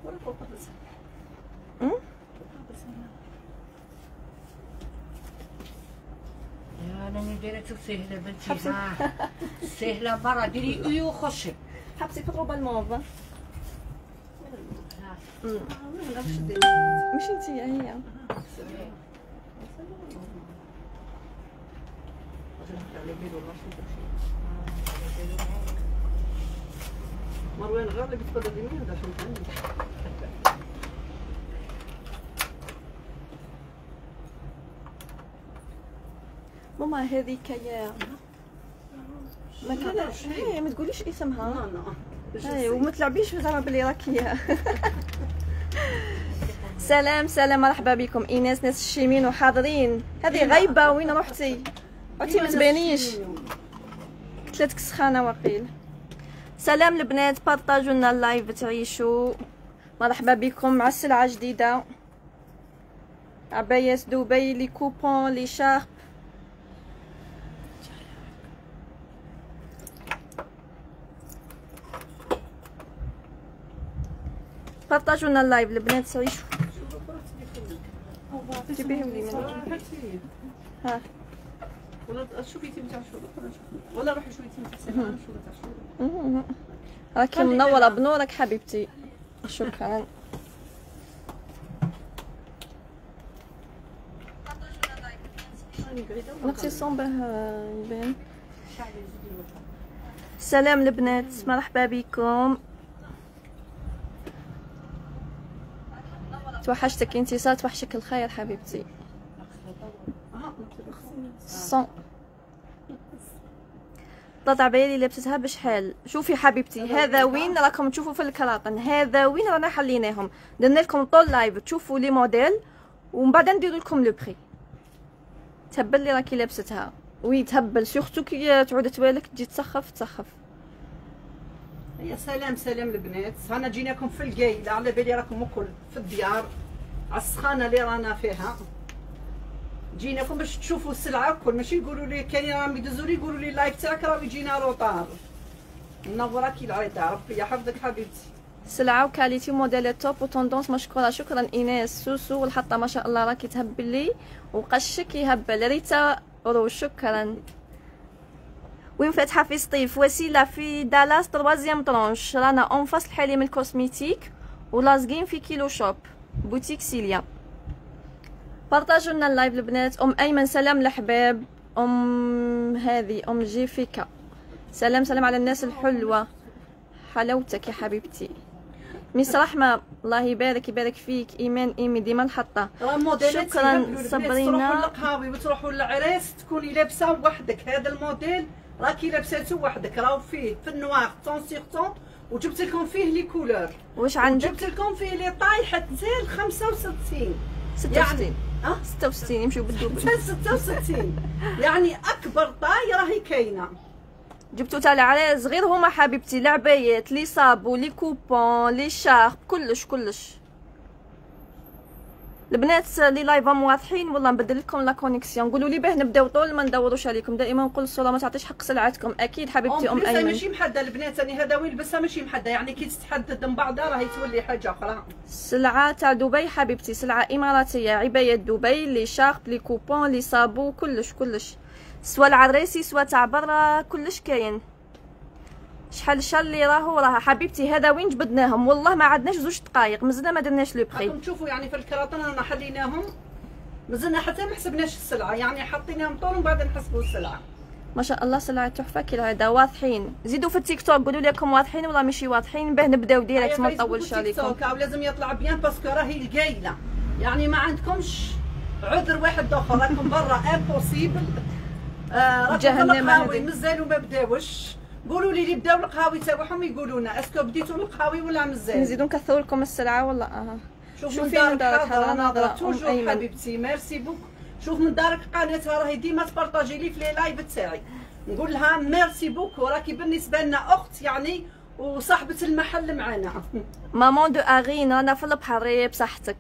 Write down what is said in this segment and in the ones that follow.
يا راني دايرة سهلة بنتي سهلة برا ديري ايو خشي حبسي في الروبه الموف. مش انتي هي مروان غير اللي بتفضل اليمين ولا شو ثاني. ماما هذيك يا ما كان هي ما تقوليش اسمها. اي وما تلعبيش زعما بلي راكي. سلام سلام مرحبا بكم ايناس ناس الشيمين وحاضرين. هذه غايبه وين رحتي؟ عرفتي ما تبانيش ثلاث سخانه وقيل. سلام البنات بارطاجوا لنا اللايف تعيشوا. مرحبا بكم مع سلعه جديده عبايات دبي لي كوبون لي شارب. بارطاجوا لنا اللايف البنات تعيشوا. جيبيهم لي من ها ولا شوفي تاع الشغل ولا روحي شوفي تاع السمانه شو تاع الشغل. راكي منوره بنورك حبيبتي. شكرا. نقصي الصون باه يبان. سلام البنات مرحبا بكم. توحشتك انتصار توحشك الخير حبيبتي. الصون طلع بالي لابستها بشحال. شوفي حبيبتي هذا وين راكم تشوفوا في الكراطن. هذا وين رانا حليناهم. درنا لكم طول لايف تشوفوا لي موديل ومن بعد ندير لكم لو بري. تهبل لي راكي لابستها وي تهبل سورتو كي تعود توالك تجي تسخف. يا سلام سلام البنات. انا جيناكم في القايله على بالي راكم الكل في الديار على السخانه اللي رانا فيها. جيناكم باش تشوفوا السلعه الكل ماشي يقولوا لي كاين راهم يدزوا لي يقولوا لي اللايف تاعك راه يجينا روطار. منوراكي العيطه ربي يحفظك حبيبتي. سلعه وكاليتي موديلات توب وتوندونس مشكوره. شكرا ايناس سوسو والحطه ما شاء الله راكي تهبل لي وقشك يهبل. ريتا روج شكرا. وين فاتحه في سطيف وسيله في دالاس تروازيام طرونش. رانا اون فاس الحليم الكوسميتيك ولازقين في كيلو شوب بوتيك سيليا. بارطاجوا لنا اللايف البنات. ايمن سلام الحباب. هذه جيفيكا سلام سلام على الناس الحلوه حلاوتك يا حبيبتي. ميس رحمه الله يبارك فيك. ايمان ايمي ديما الحطه. شكرا صبرينا. تروحوا للقهاوي وتروحوا للعريس تكوني لابسه وحدك. هذا الموديل راكي لابساته وحدك راهو فيه في النوار طون سيغ طون وجبت لكم فيه لي كولور. واش عندك؟ جبت لكم فيه لي طاي حتى 65 66 66 يمشيو بالدوبل. 66 يعني اكبر طاي راهي كاينه. جبتو تاع العرايس غير هما حبيبتي لعبايات لي صابو لي كوبون لي شارب كلش. البنات لي لايفهم واضحين والله نبدل لكم لا كونيكسيون. قولوا لي باه نبداو طول ما ندوروش عليكم. دائما نقول الصوره ما تعطيش حق سلعتكم. اكيد حبيبتي ايمن ماشي محدده البنات. انا هذا وين لبسها ماشي محدده يعني كي تتحدد من بعضها راهي تولي حاجه اخرى. سلعه تاع دبي حبيبتي سلعه اماراتيه عبايات دبي لي شارب لي كوبون لي صابو كلش سوا العريسي سوا تاع برا كلش كاين. شحال اللي راها حبيبتي. هذا وين جبدناهم والله ما عندناش 2 دقائق مازلنا ما درناش لو بري. راكم تشوفوا يعني في الكراطن رانا حليناهم مازلنا حتى ما حسبناش السلعه يعني حطيناهم طول ومن بعد نحسبوا السلعه. ما شاء الله سلعه تحفه كالعاده واضحين. زيدوا في التيك توك قولوا لي راكم واضحين ولا ماشي واضحين باه نبداو ديريكت ما نطولش عليكم. لازم يطلع بيان باسكو راهي القايله يعني ما عندكمش عذر واحد اخر. راكم برا امبوسيبل. راكم القهاوي مازالوا ما بداوش. قولوا لي بداو القهاوي تاعهم يقولوا لنا اسكو بديتوا القهاوي ولا مازال. نزيدو نكثروا لكم السلعه ولا شوفي من دارك ناظره توجور حبيبتي ميرسي بوك. شوف من دارك قناتها راهي ديما تبارطاجي لي في لي لايف تاعي. نقول لها ميرسي بوك وراكي بالنسبه لنا اخت يعني وصاحبه المحل معنا. مامون دو ارين رانا في البحر بصحتك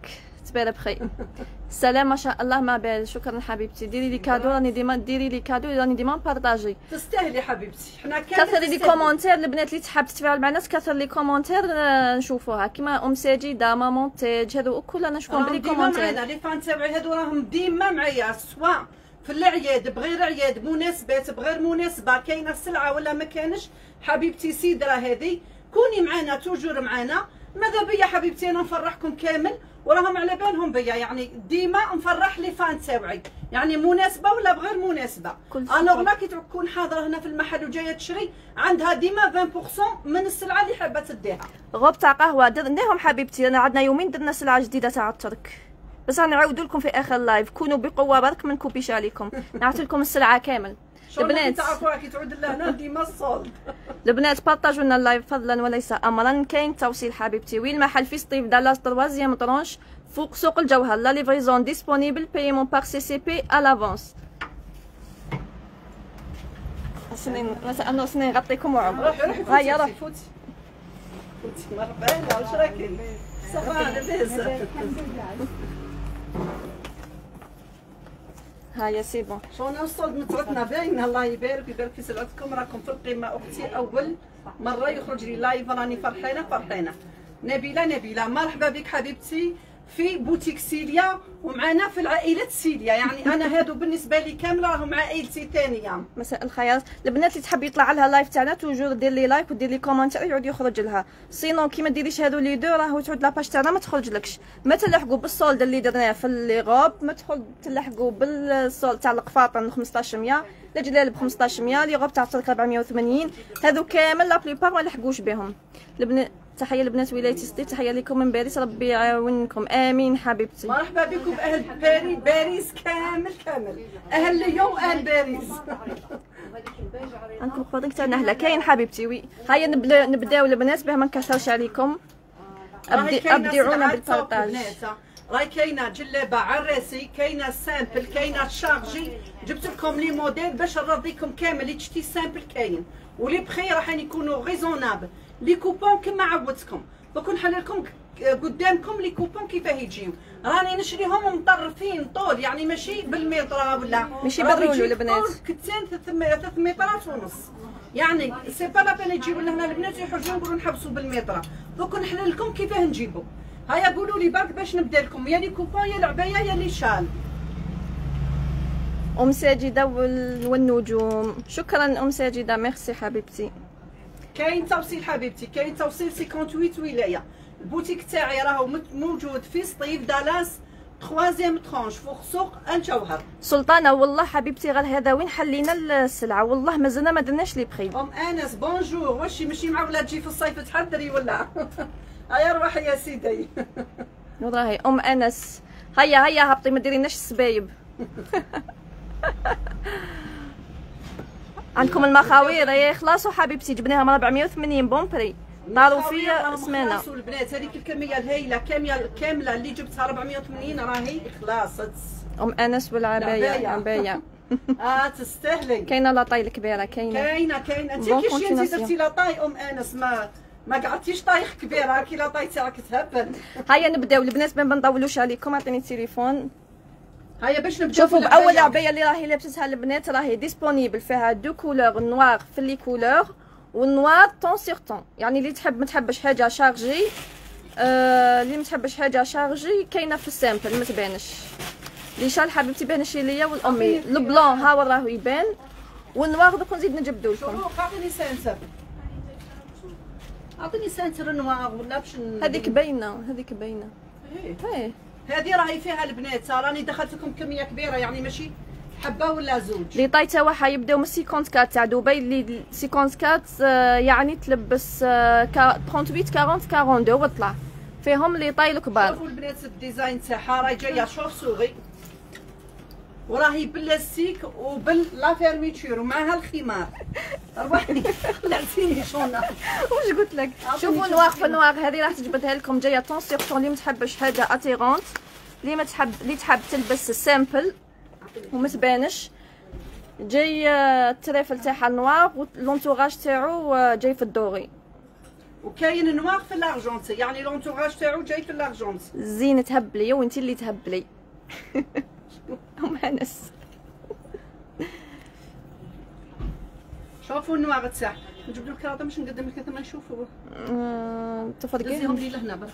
تبارك بخير. سلام ما شاء الله ما بال. شكرا حبيبتي، ديري لي كادو، راني ديما ديري لي كادو، راني ديما بارطاجي. تستاهلي حبيبتي، حنا كامل كثري لي كومونتير البنات اللي تحب تتفاعل معنا، كثر لي كومونتير نشوفوها كيما ام ساجده ماما تاج، هذو كلنا نشوفهم بلي كومونتير. معنا لي فان تاعي هذو راهم ديما معايا، سواء في العياد بغير عياد، مناسبات بغير مناسبه، كاينه السلعه ولا ما كانش. حبيبتي سيدره هذه كوني معنا توجور معنا، ماذا بيا حبيبتي انا نفرحكم كامل وراهم على بالهم بيا، يعني ديما نفرح لي فان تاوعي، يعني مناسبه ولا بغير مناسبه. انا غلا كي تكون حاضره هنا في المحل وجايه تشري عندها ديما 20% من السلعه اللي حابه تديها. غوب تاع قهوه درناهم حبيبتي، انا عندنا يومين درنا سلعه جديده تاع الترك، بس غنعاودوا لكم في اخر لايف. كونوا بقوه برك ما نكوبيش عليكم، نعطي لكم السلعه كامل. البنات تعرفوها كي تعود لهنا ديما الصولد. البنات بارطاجوا لنا اللايف فضلا وليس امرا. كاين توصيل حبيبتي، وين المحل في سطيف دالاس 3 طرونش فوق سوق الجوهر. لا ليفريزون ديسپونيبل، بايمون باغ سي سي بي ا لافونس. انا سنين نغطيكم وعم. هيا روحي فوتي مرحبا، واش راكي؟ صافا لاباس. هيا سي بون. شلون الصولد متعتنا باينه، الله يبارك ويبارك في سلعتكم، راكم في القمه. اختي اول مره يخرج لي لايف راني فرحانه. نبيله مرحبا بك حبيبتي في بوتيك سيليا ومعنا في العائله سيليا، يعني انا هادو بالنسبه لي كامله راهم عائلتي ثانيه. مساء الخير البنات اللي تحب يطلع لها لايف تاعنا توجور دير لي لايك ودير لي كومونتير يعود يخرج لها، سينو كي ما ديريش هادو لي دو راهو تعود لاباج تاعنا ما تخرجلكش. ما تلحقوا بالسولد اللي درناه في لي غوب، ما تلحقوا بالسولد تاع القفاطن 1500، الجلال ب 1500، لي غوب تاع الترك 480، هادو كامل لا بليبار ما لحقوش بهم. البنات تحيه لبنات ولايه سطيف، تحيه لكم من باريس، ربي يعاونكم امين حبيبتي. مرحبا بكم اهل باريس كامل اهل ليون اهل باريس. عندكم الخوضين تاع نهله كاين حبيبتي. وي هيا نبداو البنات باه ما نكثرش عليكم، ابدعونا بالبارطاج. راهي كاينه جلابه عراسي، كاينه سامبل، كاينه شارجي، جبت لكم لي موديل باش نرضيكم كامل. اللي تشتي سامبل كاين، ولي بخي راح يكونوا ريزونابل. لي كوبون كما عودتكم، دوك نحل لكم قدامكم لي كوبون كيفاه يجيو. راني نشريهم مطرفين طول، يعني ماشي بالمتر ولا ماشي بالرولو البنات، كتان 3 مترات ونص، يعني سي با لا بان يجيبوا لهنا البنات يحرجوا يقولوا نحبسوا بالمتر. دوك نحل لكم كيفاه نجيبوا. هيا قولوا لي برك باش نبدا لكم، يا لي كوبون يا العبايه يا لي شال. ام ساجده والنجوم، شكرا ام ساجده، ميرسي حبيبتي. كاين توصيل حبيبتي، كاين توصيل 58 ولايه. البوتيك تاعي راهو موجود في سطيف دالاس 3 طرونش فوق سوق الجوهر. سلطانه والله حبيبتي غير هذا وين حلينا السلعه، والله مازلنا ما درناش لي بخي. ام انس بونجور، واش ماشي معوله تجي في الصيف تحضري ولا؟ هيا روحي يا سيدي. راهي ام انس، هيا هبطي ما ديريناش السبايب. عندكم المخاوير يا خلاص حبيبتي، جبناهم 480 بون بري، طاروا فيا سمانه. البنات هذيك الكميه الهائله كامله اللي جبتها 480 راهي خلاص. ام انس والعبايه عبايه. تستاهلي. كاينه لاطاي الكبيره، كاينه انت كيفاش انت درتي لاطاي ام انس، ما قعدتيش طايخ كبيره كي لاطاي تاعك تهبل. هيا نبداو البنات ما نطولوش عليكم، عطيني التليفون. هيا باش نبداو. شوفوا باول عبايه اللي راهي لابستها البنات راهي ديسپونيبل، فيها دو كولور، نوار في لي كولور والنوار طون سيغ طون، يعني اللي تحب ما تحبش حاجه شارجي، اللي ما تحبش حاجه شارجي كاينه في السامبل ما تبانش. لي شال حبيبتي بانش ليا والامي، البلون ها راهو يبان، والنوار دوك نزيد نجبدو لكم. عطيني سانتر، عطيني سانتر نوار ولا باش هذيك باينه، هذيك باينه. ايه هذه راهي فيها البنات، راني دخلت لكم كميه كبيره، يعني ماشي حبه ولا زوج. لي طاي تاعها يبداو من 54 تاع دبي، اللي 54 يعني تلبس 38 40 42 وطلع فيهم لي طاي الكبار. شوفوا البنات الديزاين تاعها راهي جايه شوف سوغي، وراهي باللاستيك وباللا فيرميتور ومعها الخمار. روحي خلعتيني شونا. واش قلت لك؟ شوفوا نواغ في نواغ هذه راح تجبدها لكم جايه طون سيغ طون، اللي ما تحبش حاجه اتيغونت، اللي تحب تلبس سامبل وما تبانش، جاي التريفل تاعها نواغ ولونتوراج تاعو جاي في الدوري. وكاين نواغ في الارجونتي، يعني لونتوراج تاعو جاي في الارجونتي. زين تهبلي وانت اللي تهبلي. ام انس شوفوا النواغ تاع نجبدوا الكراطه باش نقدم لك ما نشوفوا. تفرقيهم لي لهنا برك.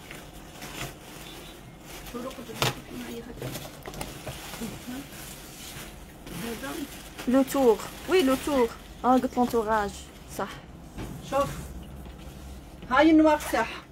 لو تور وي لو تور قلت لونتوراج صح. شوف هاي النواغ تاعها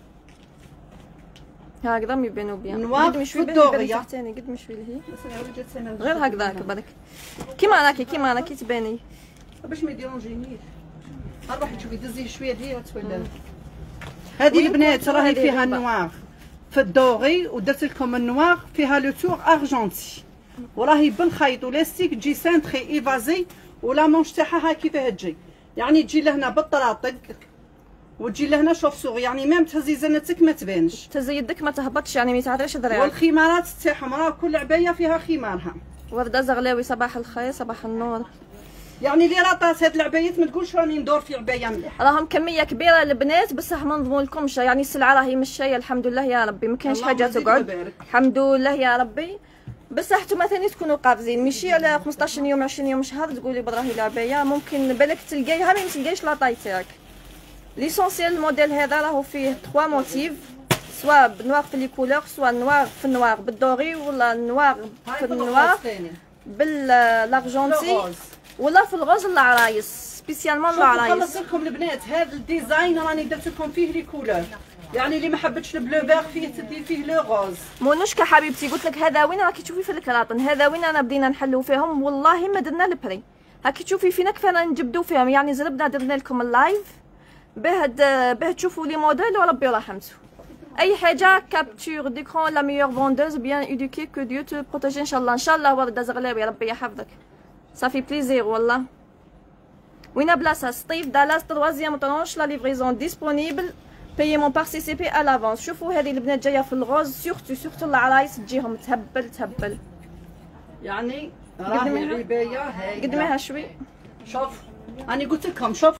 هكذا يبانو بيان. نواغ في الدوغيه قد شوي لهي غير هكذاك بالك كيما راكي تباني باش ما يديرونجينيش. روحي تشوفي دزي شويه ديال تولى. هذه البنات راهي فيها النواغ في الدوغي، ودرت لكم النواغ فيها لو تور ارجونتي، وراهي بالخيط ولاستيك تجي سانتري ايفازي، ولا مونش تاعها هاي كيفاه تجي، يعني تجي لهنا بالطراطق وتجي لهنا شوف صغير، يعني ميم تهزي زنتك ما تبانش، تهزي يدك ما تهبطش، يعني ما تعرفش ذراعك. والخمارات تاعهم راه كل عبايه فيها خمارها. وردة زغلاوي صباح الخير صباح النور. يعني اللي راطات هاد العبايات ما تقولش راني ندور في عبايه مليحه، راهم كميه كبيره البنات بصح ما نظلملكمش، يعني السلعه راهي مشايه الحمد لله يا ربي، ما كاينش حاجه تقعد الحمد لله يا ربي. بصح نتوما ثاني تكونوا قافزين، ماشي على 15 يوم 20 يوم شهر تقولي راهي العبايه ممكن بالك تلقايها ما تلقايش لاطاي تاعك. ليسونسيال الموديل هذا راهو فيه 3 موتيف، سوا بنوار في لي كولور، سوا نوار في النوار بالدوري، ولا نوار في النوار بالارجونتي، ولا في الغوز العرايس سبيسيالمون العرايس. نخلص لكم البنات هذا الديزاين راني درت لكم فيه لي كولور، يعني اللي ما حبتش البلو فيغ فيه تدي فيه لو غوز. مونوشكا حبيبتي قلت لك هذا وين راكي تشوفي في الكراطن، هذا وين انا بدينا نحلو فيهم والله ما درنا البري، هاكي تشوفي فينا كيفاش نجبدو فيهم، يعني زربنا درنا لكم اللايف به تشوفوا لي موديل وربي رحمته. اي حاجه كابتور ديكرون لا ميور فوندوز بيان ايدوكي كو ديو تو بروتيجي ان شاء الله. ان شاء الله ورده زغلاوي ربي يحفظك، صافي بليزير والله. وين بلاصه سطيف دالاس 3 طرونش، لا ليفريزون ديسپونيبل بايمون بار سي سي بي ا لافونس. شوفوا هذه البنات جايه في الغوز، سورتو العرايس تجيهم تهبل يعني راهي العبايه هاي قدميها شوي. شوف انا قلت لكم شوف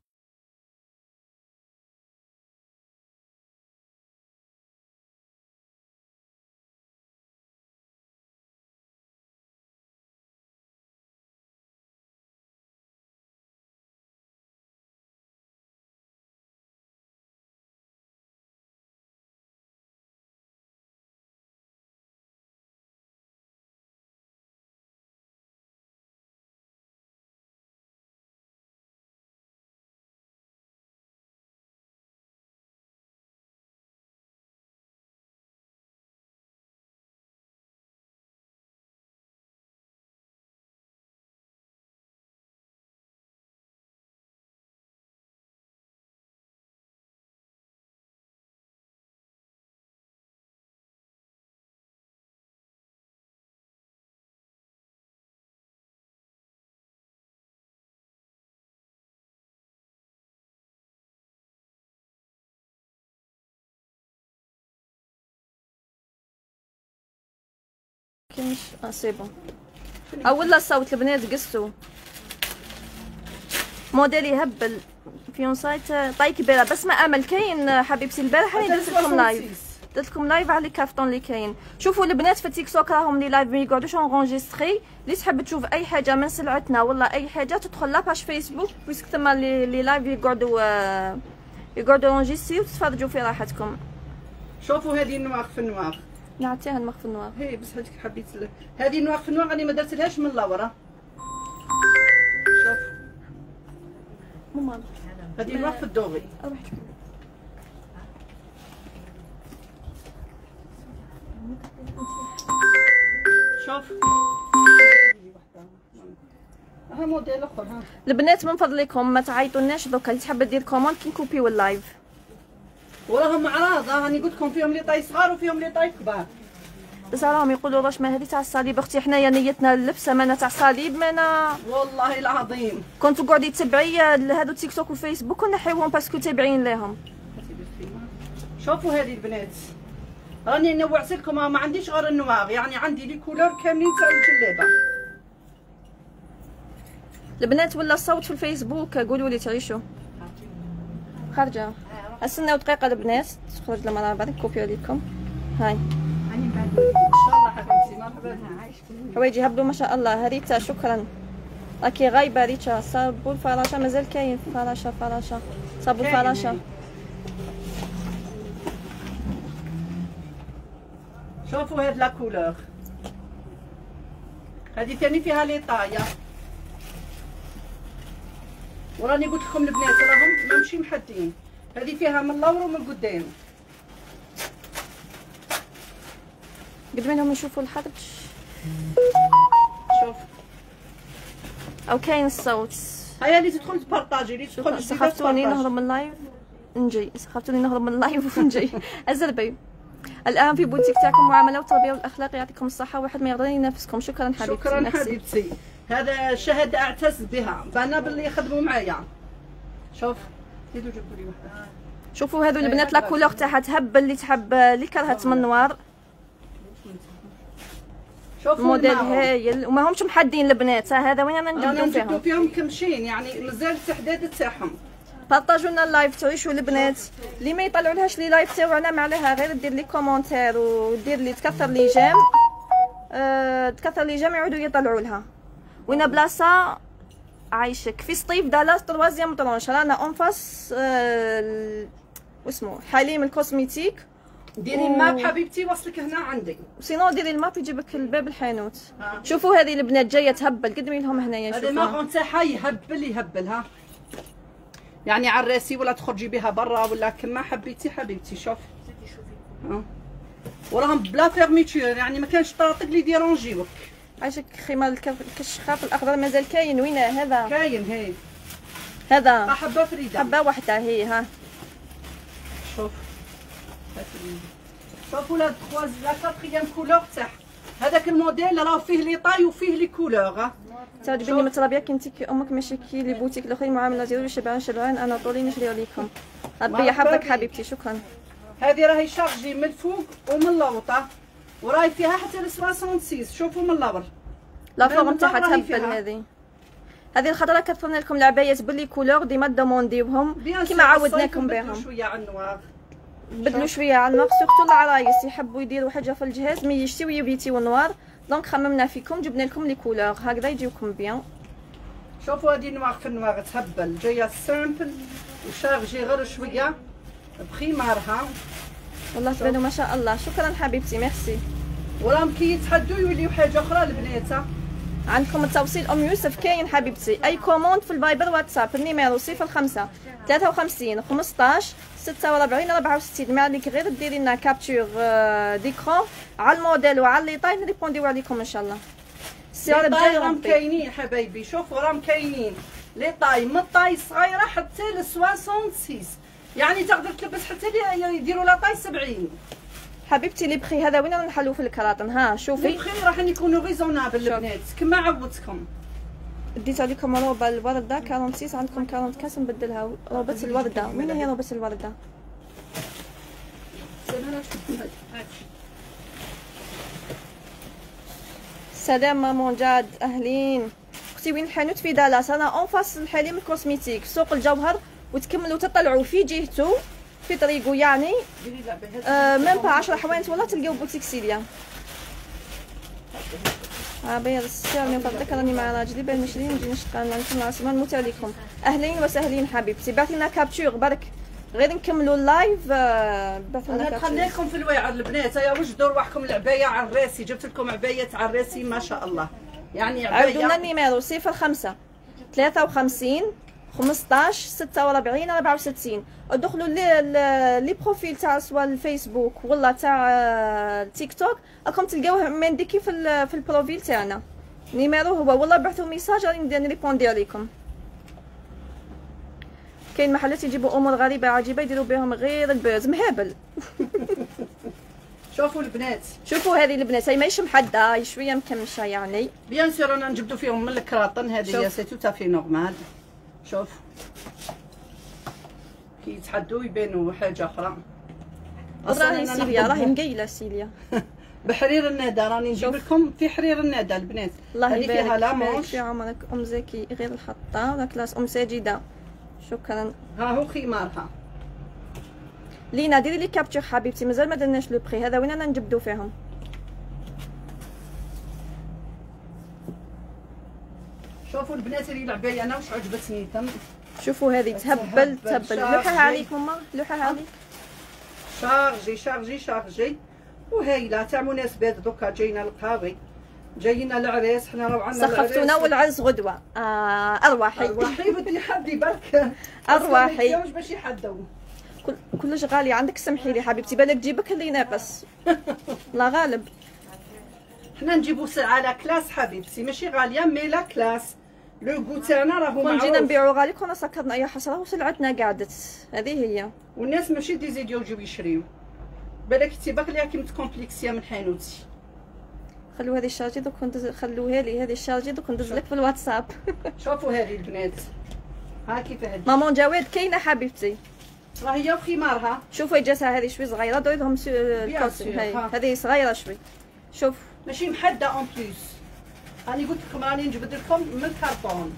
كيمش سي بون. اولا صوت البنات قصوا موديل يهبل فيونسايت طاي كبيره، بس ما امل كاين حبيبتي. البارح راني درت لكم لايف على الكافتون اللي كاين. شوفوا البنات في تيك توك راهم لي لايف ما يقعدوش اونغونجيستري، اللي تحب تشوف اي حاجه من سلعتنا ولا اي حاجه تدخل لاباج فيسبوك بويسك تما لي لايف يقعدوا اونجيستري وتتفرجوا في راحتكم. شوفوا هذه النواغ في النواغ، نعطيها المخ في النوار. هي بس هذيك حبيت هذه النواغ في النواغ راني ما درتلهاش من لورا. شوف ماما هذه النواغ في الدوغي. شوف ها موديل اخر. ها البنات من فضلكم ما تعيطوناش دوكا، اللي تحب دير كوموند كي نكوبيو اللايف. وراهم عراض راني قلت لكم فيهم لي طاي صغار وفيهم لي طاي كبار. بس راهم يقولوا واش ما هذه تاع الصليب اختي، حنايا نيتنا اللبسه مانا تاع الصليب مانا. والله العظيم كنت تقعدي تتبعي هادو تيك توك وفيسبوك ونحيوهم باسكو تابعين لهم. شوفوا هذه البنات راني نوعت لكم، ما عنديش غير النواغ، يعني عندي لي كولور كاملين تاع الجلابه. البنات ولا الصوت في الفيسبوك قولوا لي تعيشوا خارجه. استناو دقيقه البنات تخرج المراه بعد كوبيو ليكم. هاي هاني بعد ان شاء الله حبيبتي مرحبا. عايش حوايجي هبلوا ما شاء الله. ريتا شكرا راكي غايبه. ريتا صابو الفراشه مازال كاين. فراشه صابو الفراشه. شوفوا هاد لا كولور، هذه ثاني فيها لي طايا، وراني قلت لكم البنات راهم ماشي محدين، هذه فيها من اللور ومن قدام. قد منهم يشوفوا الحرج. شوف او كاين الصوت. هيا اللي تدخل تبارطاجي، اللي تدخل سخفتوني نهرب من اللايف نجي. سخفتوني نهرب من اللايف ونجي. الزربي الان في بوتيك تاعكم معامله وتربيه والاخلاق. يعطيكم الصحه واحد ما يقدر ينافسكم. شكرا حبيبتي. شكرا حبيبتي. هذا شهاده اعتز بها، بنا باللي يخدموا معايا. شوف زيدوا جيبوا لي وحده. شوفوا هذو البنات لا كولور تاعها تهبل. اللي تحب اللي كرهت من نوار شوفوا موديل هايل وما همش محدين البنات. هذا وين انا نجبدوا فيهم كمشين، يعني مازال التحديد تاعهم. بارطاجوا لنا اللايف تعيشوا البنات. اللي ما يطلعوا لهاش لي لايف تاعنا ما عليها غير دير لي كومونتير ودير لي تكثر لي جيم. تكثر لي جيم يعودوا يطلعوا لها. وين بلاصه عايشك في سطيف دالاس تروازيام طرونش. رانا اون فاس واسمو حليم الكوسميتيك. ديري الماب حبيبتي وصلك هنا عندي. سينو ديري الماب يجيبك الباب الحانوت. شوفوا هذه البنات جايه تهبل. قدمي لهم هنايا. هذا الماغون تاعها يهبل ها، يعني على الراسي ولا تخرجي بها برا ولا كما حبيتي حبيبتي. شوف وراهم بلا فيرميتور، يعني ما كانش طاطق اللي يديرونجيوك. عايشك خيمه الكشخاف الاخضر مازال كاين. وين هذا؟ كاين هاي هذا حبه فريده، حبه واحده هي. ها شوف شوفوا لا كاتريام كولور تاع هذاك الموديل راه فيه لي طاي وفيه لي كولور. تعجبني متربيه كنتي كي امك ماشي كي لي بوتيك الاخرين معامله ديالو شبعان اناطولي نشريو ليكم. ربي يحفظك حبيبتي. شكرا. هذه راهي شارجي من الفوق ومن اللوطه وراهي فيها حتى ل 66. شوفوا من اللور لا فورم تاعها تهبل. هذه الخضره كثرنا لكم العبايات باللي كولور ديما دومونديوهم كيما عودناكم بهم. شويه على النوار، بدلوا شويه على النوار سورتو العرايس يحبوا يديروا حاجه في الجهاز مي يشتيو يبيتيو النوار. دونك خممنا فيكم جبنا لكم لي كولور هكذا يجيوكم بيان. شوفوا هذه نوار في النوار تهبل، جايه سامبل وشارجي غير شويه بخيمارها. والله تبانوا ما شاء الله. شكرا حبيبتي ميرسي. وراهم كي يتحدوا يوليو حاجه اخرى البنات. عندكم التوصيل ام يوسف كاين حبيبتي. اي كوموند في الفايبر واتساب النيميرو 05 53 15 46 64. ما عليك غير ديري لنا كابتور ديكرون على الموديل وعلى لي طاي نريبونديو عليكم ان شاء الله. السياره الجايه راهم كاينين حبايبي. شوفوا راهم كاينين لي طاي من الطاي صغيره حتى ل 66، يعني تقدر تلبس حتى يديروا لا طاي 70 حبيبتي. لي بخي هذا وين نحلو في الكراطن. ها شوفي لي بخي راح يكونوا ريزونابل البنات كما عودتكم. ديت عليكم روبه الورده 46. عندكم 40 كاس نبدلها. روبه الورده وين هي روبه الورده؟ سلام مامون جاد اهلين. اختي وين الحانوت؟ في دالاس. انا اون فاس الحليم الكوسميتيك سوق الجوهر، وتكملوا تطلعوا في جهته في طريقه يعني ميم با 10 حوانت والله تلقاو بوتيك سيليا. بيض السير من فضلك راني مع راجلي بين نشري نجي نشتغل معكم العاصمه نموت عليكم. اهلين وسهلين حبيبتي. بعثي لنا كابتور برك غير نكملوا اللايف. بعثوا لنا كابتور. خلينا لكم في الواعر البنات. هيا وجدوا رواحكم العبايه على الراسي. جبت لكم عبايه على الراسي ما شاء الله، يعني عبايه. عاودوا لنا النيميرو 05 53 15 46 64. ادخلوا لي بروفيل تاع سواء الفيسبوك ولا تاع تيك توك راكم تلقاوه منديكي في البروفيل تاعنا. نيميرو هو والله بعثوا ميساج راني نريبوندي عليكم. كاين محلات يجيبوا امور غريبه عجيبه يديروا بهم غير البوز مهابل. شوفوا البنات، شوفوا هذه البنات هي ماهيش محدده، هي شويه مكمشه يعني. بيان سور رانا نجبدوا فيهم من الكراطن. هذه هي سي تو في نورمال. شوف كي يتحدوا يبانوا حاجه اخرى. راهي سيليا راهي مقيله سيليا. بحرير الندى راني نجيب لكم في حرير الندى البنات. الله يبارك فيها لا مونش في عمرك ام زكي غير الحطه ولا كلاس ام ساجده. شكرا. ها هو خمارها لينا ديري لي كابتور حبيبتي، مازال ما درناش لو بري، هذا وين انا نجبدو فيهم. شوفوا البنات اللي العبايه انا واش عجبتني تم. شوفوا هذه تهبل تهبل. لوحها عليك ماما، لوحها عليك. شارجي شارجي شارجي وهايله تاع مناسبات. دوكا جاينا القهاوي، جاينا العريس، حنا راهو عندنا سخفتونا والعرس غدوه. ارواحي ارواحي بدي حدي برك ارواحي واش باش يحدوا كلش غالي عندك. سمحي لي حبيبتي بالك جيبك اللي ناقص. لا غالب حنا نجيبو على كلاس حبيبتي، ماشي غاليه مي لا كلاس. لو غو تاعنا راهو معروف. جينا نبيعو غالي كنا سكرنا اي حسره وسلعتنا قعدت. هذه هي. والناس ماشي ديزيديو يجيو يشريو. بالك تيبك ليها كي متكومبليكسيه من حانوتي. خلوا هذه الشارجي دوك خلوها لي هذه الشارجي دوك ندز لك في الواتساب. شوفوا هذه البنات ها كيف هذه. مامان جواد كاينه حبيبتي، راه هي وخمارها. شوفوا جاتها هذه شوي صغيره، دوري لهم الكوسي. هذه صغيره شوي. شوف ماشي محدة اون بليس. راني قلت لكم راني نجبد لكم من الكرتون.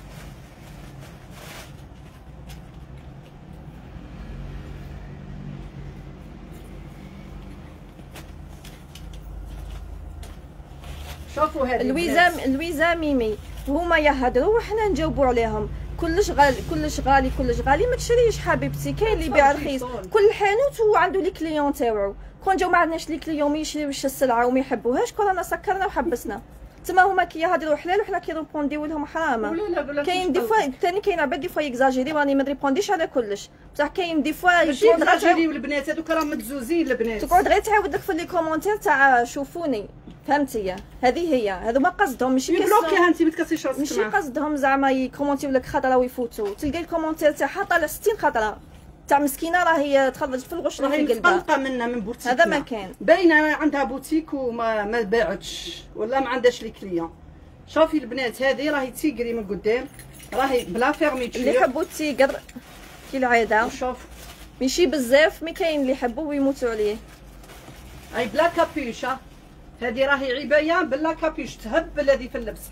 شوفوا هذه لويزا ميمي هما يهدروا وحنا نجاوبوا عليهم. كلش غالي كلش غالي كلش غالي. ما تشريش حبيبتي، كاين اللي يبيع رخيص. كل حانوت وعنده لي كليون تاوعو. كون جاو ما عندناش لي كليون ما يشريوش السلعه وما يحبوهاش، كلنا سكرنا وحبسنا. تما هما كي يهدروا حلال وحنا كي نريبونديو لهم حرام. كاين دي فوا ثاني كاين عباد دي فوا يكزاجيري، راني ما نريبونديش على كلش، بصح كاين دي فوا يكزاجيريو البنات هذوك راهم متزوزين البنات. تقعد غير تعاود لك في لي كومونتير تاع شوفوني، فهمتي؟ هذه هي، هذو ما قصدهم ماشي يبلوكيها انت ما تكسيش راسك. ماشي قصدهم زعما يكومونتيو لك خطره ويفوتوا. تلقاي الكومونتير تاعها طالع 60 خطره تاع مسكينه راهي تخرج في الغش اللي في قلبها. متقلقه منا من بوتيك. هذا ما كان باينه عندها بوتيك وما باعتش ولا ما عندهاش لي كليون. شوفي البنات هذه راهي تيغري من قدام، راهي بلا فيرميتور. اللي يحبوا التيغر كي العاده شوف ماشي بزاف، مي كاين اللي يحبوا ويموتوا عليه. اي بلا كابيشه. هذه راهي عبايه بلا كابيش تهبل هذه في اللبس.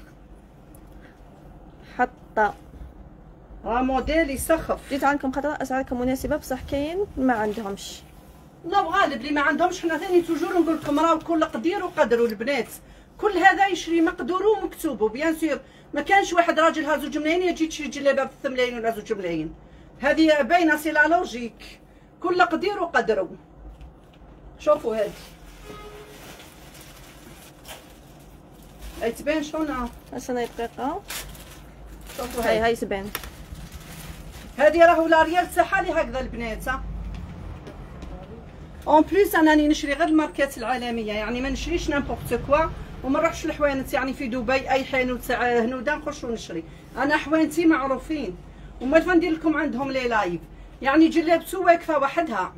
حتى راه موديل يسخف. جيت عندكم خاطر اسعاركم مناسبه، بصح كاين ما عندهمش. لا غالب اللي ما عندهمش. حنا ثاني توجور نقول لكم راهو كل قدير وقدروا البنات. كل هذا يشري مقدورو ومكتوبو بيان سور. ما كانش واحد راجل ها 2 ملايين يجي تشري جلابه ب 3 ملايين ولا 2 ملايين. هذه باينه سي لا لوجيك. كل قدير وقدرو. شوفوا هذه اي تبان شلون. استنى دقيقه. شوفوا هاي تبان. هذه راهو لا ريال تاعها لي هكذا البنات. اون بليس انا راني نشري غير الماركات العالميه، يعني ما نشريش نامبورت كوا وما نروحش لحوانت. يعني في دبي اي حانوت تاع هنوده نخش ونشري. انا حوانتي معروفين وما ندير لكم عندهم لي لايف. يعني جلابتو واقفه وحدها.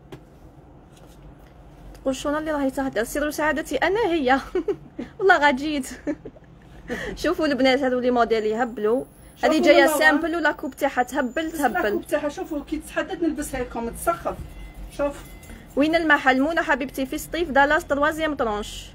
تقول شلون اللي راهي تهدر سر سعادتي انا هي. والله غا جيت. شوفوا البنات هذو لي موديل يهبلوا. هذه جايه سامبل ولا كوب تاعها تهبل تهبل. الكوب تاعها شوفوا كي تحدد نلبسها لكم تسخف. شوف وين المحل؟ منى حبيبتي في سطيف دالاس 3 طرونش.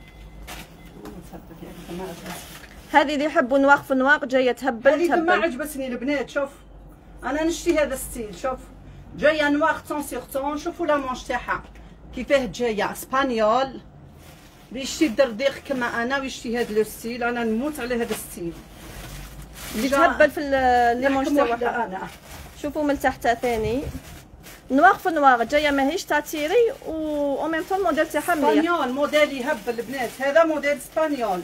هذه اللي يحبوا نواق في نواق جايه تهبل هذه ما عجبتني البنات. شوف انا نشتي هذا ستيل. شوف جايه نواق طون سيغ طون. شوفوا لا مونش تاعها كيفاه جايه اسبانيول. اللي يشتي الدرديق كما انا ويشتي هذا لو ستيل انا نموت على هذا الستيل. اللي تهبل في لي مونش تاعها. انا شوفوا من تحت ثاني نواغ في نواغ جايه ماهيش تاع تيري و ميم طون الموديل تاعها مليح. اسبانيول موديل يهبل البنات. هذا موديل اسبانيول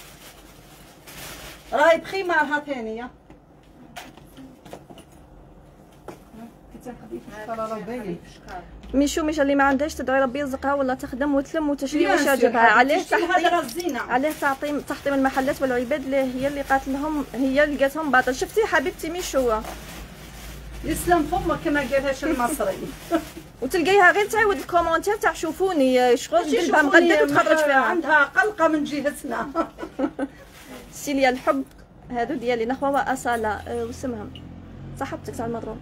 راهي بخيمارها ثانيه. ميشو مش اللي ما عندهاش تدعي ربي يرزقها ولا تخدم وتلم وتشري واش يعجبها. عليه تحطيم المحلات والعباد اللي هي اللي قالت لهم، هي اللي قالتهم باطل. شفتي حبيبتي ميشو يسلم فمك كما قالهاش المصري. وتلقيها غير تعاود الكومونتير تاع شوفوني شغل قلبها مغدد وتخرج فيها. عندها قلقه من جهتنا. سيليا الحب هادو ديالي نخوه واصاله واسمهم صاحبتك تاع المدروك.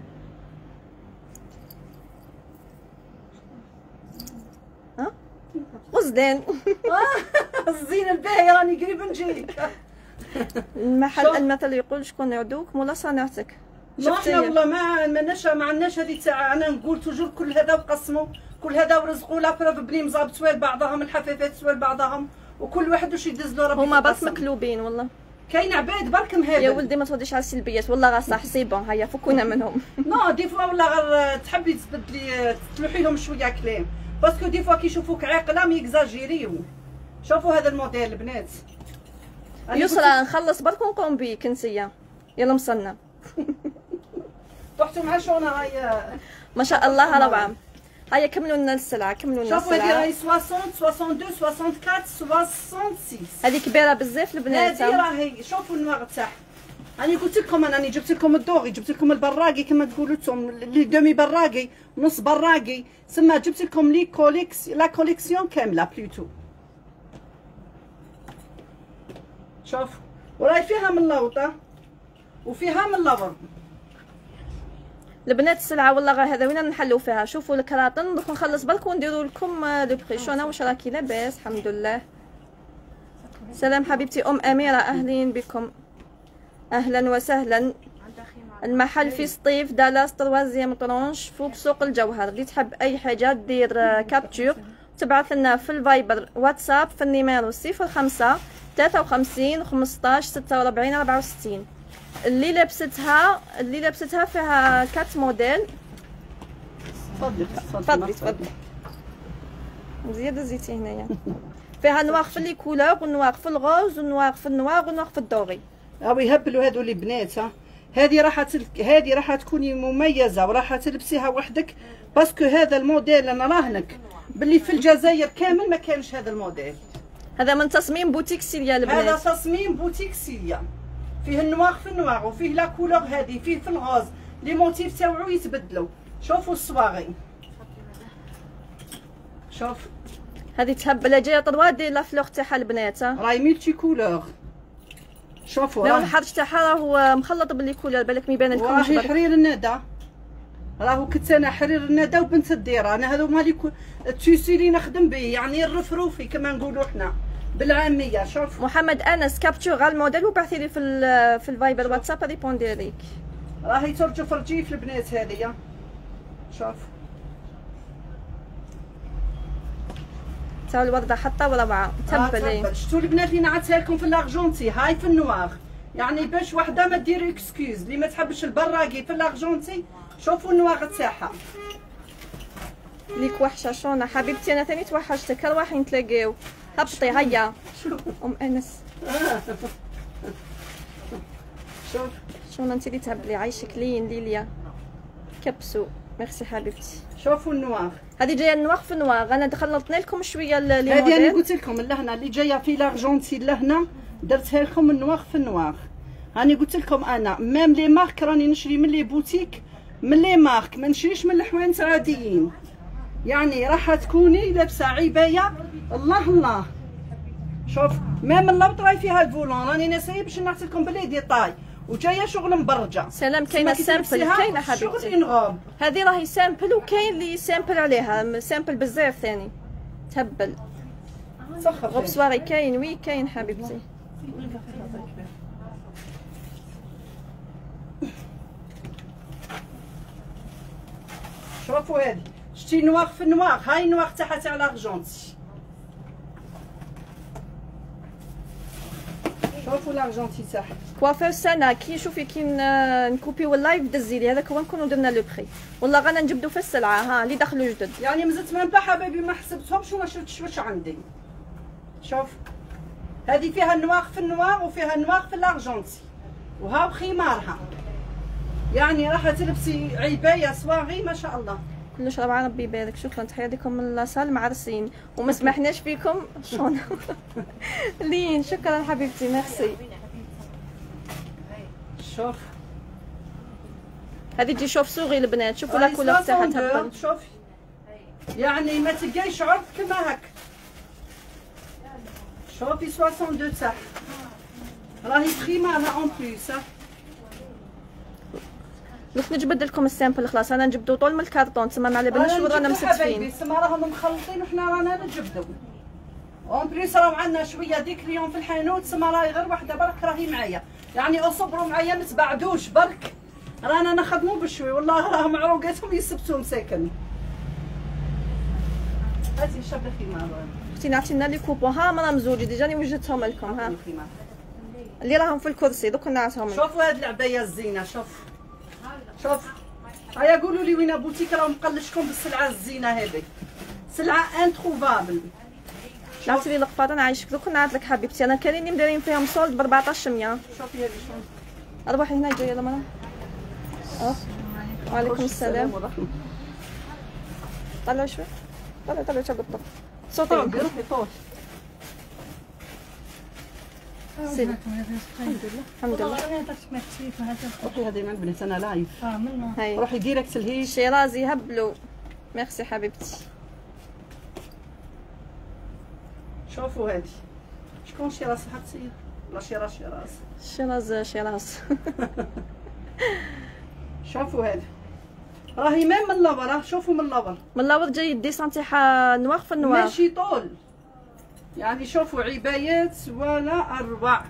ها غزدان. الزين الباهي راني قريب نجيك. المحل المثل يقول شكون يعدوك مولا صنعتك. احنا والله ما عندناش هذه تاع انا نقول توجور كل هذا وقسموا كل هذا ورزقوا لا بروف بني مزابط سوال بعضهم الحفافات سوال بعضهم وكل واحد واش يدز له ربي. هما بس مكلوبين والله. كاين عباد برك مهابل. يا ولدي ما ترديش على السلبيات والله غا صح سي بون هيا فكونا منهم. نو دي فوا والله غير تحبي تبدلي تلوحي لهم شويه كلام باسكو دي فوا كيشوفوك عاقله ميكزاجيريو. شوفوا هذا الموديل البنات. يسرى نخلص برك ونقوم بيك انتيا يلا مصنع. طحتوا مع شونا هاي ما شاء الله روعه. هيا كملوا لنا السلعه كملوا لنا السلعه. شوفوا هذه راهي 60 62 64 66. هذه كبيره بزاف البنات. هذه راهي شوفوا النواغ تاعها. راني قلت لكم راني جبت لكم الدوغي جبت لكم البراقي كما تقولوا انتم لي دومي براقي نص براقي ثم جبت لكم لي لا كوليكسيون كامله بلوتو. شوف وراهي فيها من لوطه وفيها من لبر. البنات السلعه والله غير هذا وين نحلوا فيها. شوفوا الكراطن دوك نخلص بالك ونديروا لكم لو بري. شونا واش راكي لاباس؟ الحمد لله. سلام حبيبتي ام اميره اهلين بكم اهلا وسهلا. المحل في سطيف دالاس 3 طرونش فوق سوق الجوهر. اللي تحب اي حاجه دير كابتور تبعث لنا في الفايبر واتساب في النيميرو 05 53 15 46 64. اللي لبستها فيها 4 موديل. تفضلي زياده زيتي هنايا. فيها نواغ في لي كولور ونواغ في الغوز ونواغ في النواغ ونواغ في الدوغي. راهو يهبلوا هذو لي بنات. ها هذه راح تكوني مميزه وراح تلبسيها وحدك باسكو هذا الموديل انا راهنك باللي في الجزائر كامل ما كانش هذا الموديل. هذا من تصميم بوتيك سيليا البنات. هذا تصميم بوتيك سيليا فيه النواغ في النواغ وفيه لا كولور هذه فيه في الغوز لي موتيف تاوعو يتبدلوا. شوفوا الصواغي شوف هذه تهبل جايه طروا دير لا فلوغ تاعها البنات. راهي ميلتي كولور. شوفوا راهو الحرج تاعها راهو مخلط باللي كولور بالك ما يبان لكمش. راهي حرير الندى راهو كنت انا حرير الندى وبنت الديره. انا هذو مالي التيسي اللي نخدم به يعني الرفروفي كما نقولوا احنا بالعاميه. شوف محمد انس كابتشور غير الموديل وبعثي لي في الفايبر واتساب ريبوندي ليك. راهي ترجف رجيف البنات هذه. شوف تاع الورده حتى وروعه تبلي. شفتوا البنات اللي نعتها لكم في الارجونتي هاي في النواغ يعني باش وحده ما دير اكسكيوز اللي ما تحبش البراقي في الارجونتي. شوفوا النواغ تاعها ليك وحشه شونا حبيبتي. انا ثاني توحشتك رواحي نتلاقاو. هبطي هيا ام انس. شوف شونا انت اللي تهبلي عايشك لين ليليا كبسو ميرسي حبيبتي. شوفوا النواغ هذه جايه النواغ في النواغ. انا خلطنا لكم شويه هذه انا قلت لكم اللهنا اللي جايه في لارجونتي اللهنا درتها لكم النواغ في النواغ. راني قلت لكم انا ميم لي مارك راني نشري من لي بوتيك من لي مارك ما نشريش من الحوانت عاديين. يعني راح تكوني لابسه عبايه الله الله. شوف ميم اللبط راهي فيها الفولون راني ناسيه باش نعطي لكم بلي ديطاي وجايه شغل مبرجه. سلام كاينه سامبل كاينه حبيبتي. شغل انغام هذه راهي سامبل وكاين اللي سامبل عليها سامبل بزاف ثاني تهبل. غوب صواري كاين وي كاين حبيبتي. شوفوا هذه شتي نواغ في النواغ. هاي النواغ تاعها تاع لارجونتي. شوفوا لارجونتي تاعها. كوافير سنه كي شوفي كي نكوبيو اللايف دزي لي هذاك هو نكونوا درنا لو بري. والله غانا نجبدوا في السلعه ها اللي دخلوا جدد. يعني مازلت ميم با حبايبي ما حسبتهمش وما شفتش واش عندي. شوف هذه فيها النواغ في النواغ وفيها النواغ في لارجونتي وهاو خمارها. يعني راح تلبسي عبايه صواغي ما شاء الله. كلش روعه ربي يبارك. شكرا تحيه لكم من لاصال معرسين وما سمحناش فيكم شلون لين. شكرا حبيبتي ميرسي. شوف هذه تجي شوف صوغي البنات. شوفوا لا كولور تاعها تهبل. شوفي يعني ما تلقايش عرض كما هك. شوفي 62 تاعها راهي تخيمارها اون بليس. دوك نجبد لكم السامبل خلاص. انا نجبدو طول من الكارطون تما ما على بالناش وين رانا مستفين. تما راهم مخلطين وحنا رانا نجبدو اون بليس. راهو عندنا شويه ديكليون في الحانوت تما راهي غير وحده برك راهي معايا. يعني اصبروا معايا ما تبعدوش برك رانا نخدموا بشوي والله راهم عروقاتهم يسبسوا مساكن. هاتي شابه خيمه اختي نعطينا لي كوبون. ها مرا مزوجي ديجا راني وجدتهم لكم. ها اللي راهم في الكرسي دوك نعطيهم. شوفوا هاد العبايه الزينه. شوف هيا قولوا لي وين بوتيك راه مقلشكم بالسلعه الزينه هذيك. سلعه انتروفابل. عرفتي لي القفاطه نعيشك دوك نعط لك حبيبتي. انا كاينين مدايرين فيهم صولد ب 1400. شوفي هذه شلون. روحي هنا جايه يلا مرا. وعليكم السلام. طلعوا شوي. طلعوا شوي بالطبع. صوتي روحي طول. سيدي الحمد لله. روحي هذه مع البنات انا لايف. هاي روحي ديريكت لهيش. شيرازي هبلوا. ميرسي حبيبتي. شوفوا هذه شكون شيراز حتى ولا شيراز شوفوا هذه راهي ميم من اللور. شوفوا من اللور. من اللور جاي الديسون تاعها نواغ في النواغ ماشي طول يعني. شوفوا عبايات ولا اروع.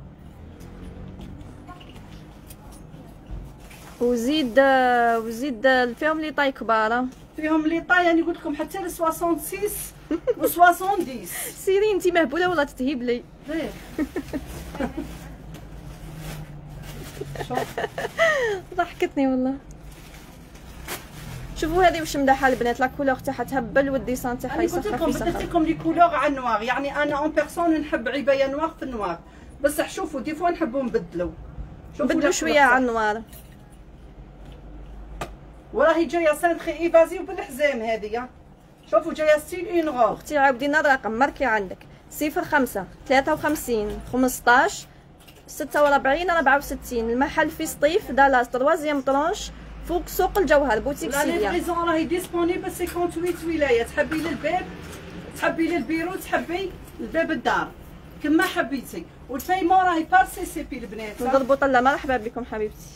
وزيد فيهم لي طاي كبار. فيهم لي طاي يعني قلت لكم حتى ل 66 و 70. سيري انتي مهبوله ولا تتهيب لي. ضحكتني والله. شوفوا هذه واش مداحه البنات. لا كولور تاعها تهبل والديسان تاعها يسخر في بدلت لكم لي كولور على النوار. يعني انا اون بيرسون نحب عبايه نوار في النوار بصح. شوفوا دي فوا نحبوا نبدلوا. بدلوا شويه على النوار. وراهي جايه سانخي ايفازي وبالحزام هذه. شوفوا جايه ستيل اون غور. اختي عاودينا الرقم ماركي عندك 05 53 15 46 64. المحل في سطيف دالاس 3 طرونش فوق سوق الجوهر بوتيك لا سيليا. ليفريزون راهي ديسپونيبل 58 ولايه. تحبي للباب تحبي للبيرو تحبي لباب الدار كما حبيتي. والبايمون راهي بار سي سي بي البنات. نضربوا طله. مرحبا بكم حبيبتي.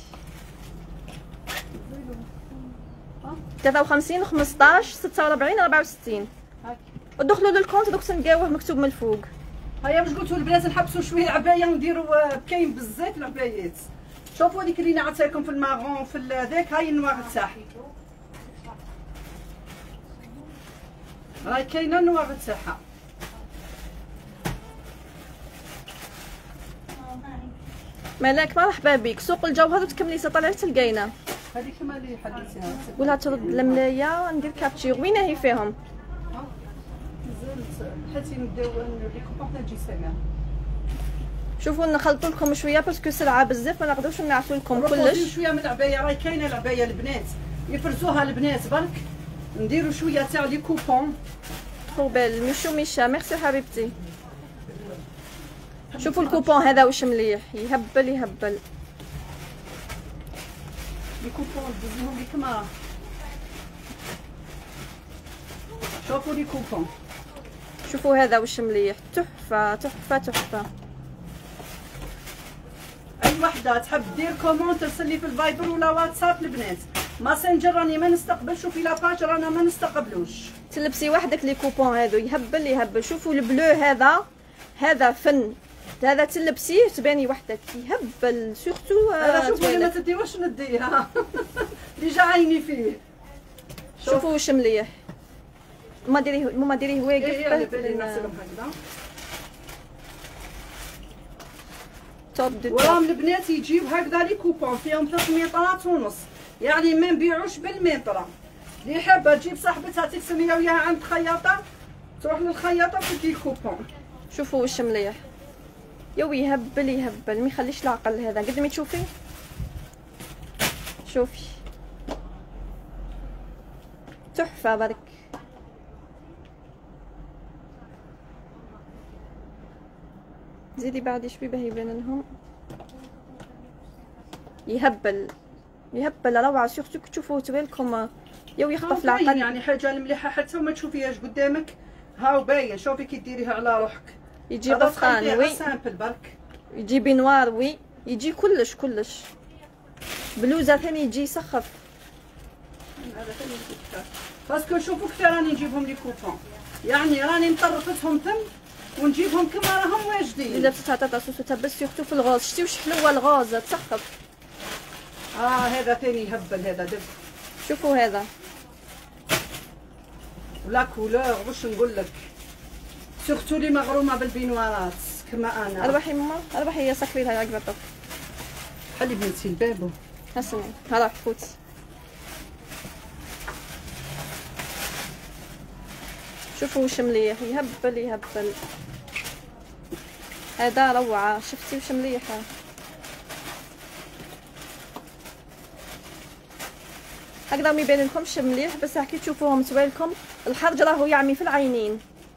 53 15 46 64. ودخلوا للكونت دوك تلقاوه مكتوب من الفوق. هيا واش قلتوا البنات نحبسوا شويه العبايه ونديروا كاين بزاف العبايات. شوفوا هذيك اللي نعطيها لكم في الماغون في ذاك. هاي النوار تاعها راهي كاينه النوار تاعها. ملاك مرحبا بك. سوق الجوهر وتكملي طلعت تلقينا. هذيك كما اللي حديتيها. قولها ترد الملايه ندير كابتشير. وين هي فيهم؟ حتى نبداو لي كوبون نجي سامع. شوفوا نخلطوا لكم شويه باسكو سلعه بزاف ما نقدروش نعطوا لكم كلش. شويه من العبايه راهي كاينه العبايه البنات يفرزوها البنات برك. نديروا شويه تاع لي كوبون. خوبال مشو ميشا. ميرسي حبيبتي. شوفوا الكوبون هذا واش مليح. يهبل لي كوبون دزهم لي كما. شوفوا لي كوبون. شوفوا هذا واش مليح. تحفه. اي وحده تحب دير كومون ترسل لي في الفايبر ولا واتساب البنات. ماسنجر راني ما نستقبل. شوفي لاباج رانا ما نستقبلوش. تلبسي وحدك لي كوبون هذو يهبل. شوفوا البلو هذا فن. هذا تلبسيه تباني وحدك يهبل سورتو. هذا شوفوا ما تديوش نديها. ديجا عيني فيه. شوفوا واش مليح. ما ديريه واقف. وراهم البنات يجيو هكذا لي كوبون فيهم 3 مترات ونص. يعني ما نبيعوش بالمتر. اللي حابه تجيب صاحبتها تقسميها وياها عند خياطه تروح للخياطه وتدي كوبون. شوفوا واش مليح. يو يهبل ما يخليش العقل هذا. قدمي تشوفي. شوفي تحفه برك. زيدي بعد شوي باهي يبان لهم. يهبل روعه. سورتو تشوفوه تبالكم يو يخطف العقل. يعني حاجه مليحه حتى ما تشوفيهاش قدامك. هاو باين. شوفي كي ديريها على روحك. يجي بطان وي. سامبل برك. يجي بنوار وي. يجي كلش بلوزه ثاني يجي يسخف. هذا ثاني باسكو شوفوا كيف راني نجيبهم لي كوبون. يعني راني مطرفتهم ثم ونجيبهم كما راهم واجدين. الا لبستها تاع سوسو تبس سورتو في الغوز. شتي واش حلوه الغوز تسخف. هذا ثاني يهبل هذا دب. شوفوا هذا ولا كولور واش نقول لك، سورتو لي مغرومه بالبينوارات كما انا. اربحي ماما، اربحي يا سكري لها عقب الطب. خلي بنتي البابو هسمي هلا فوتي. شوفوا وش مليح، يهبل يهبل. هذا روعه، شفتي وش مليحه. هكذا ما يبان لكمش مليح، بس كي تشوفوهم توالكم الحرج راهو يعمي في العينين.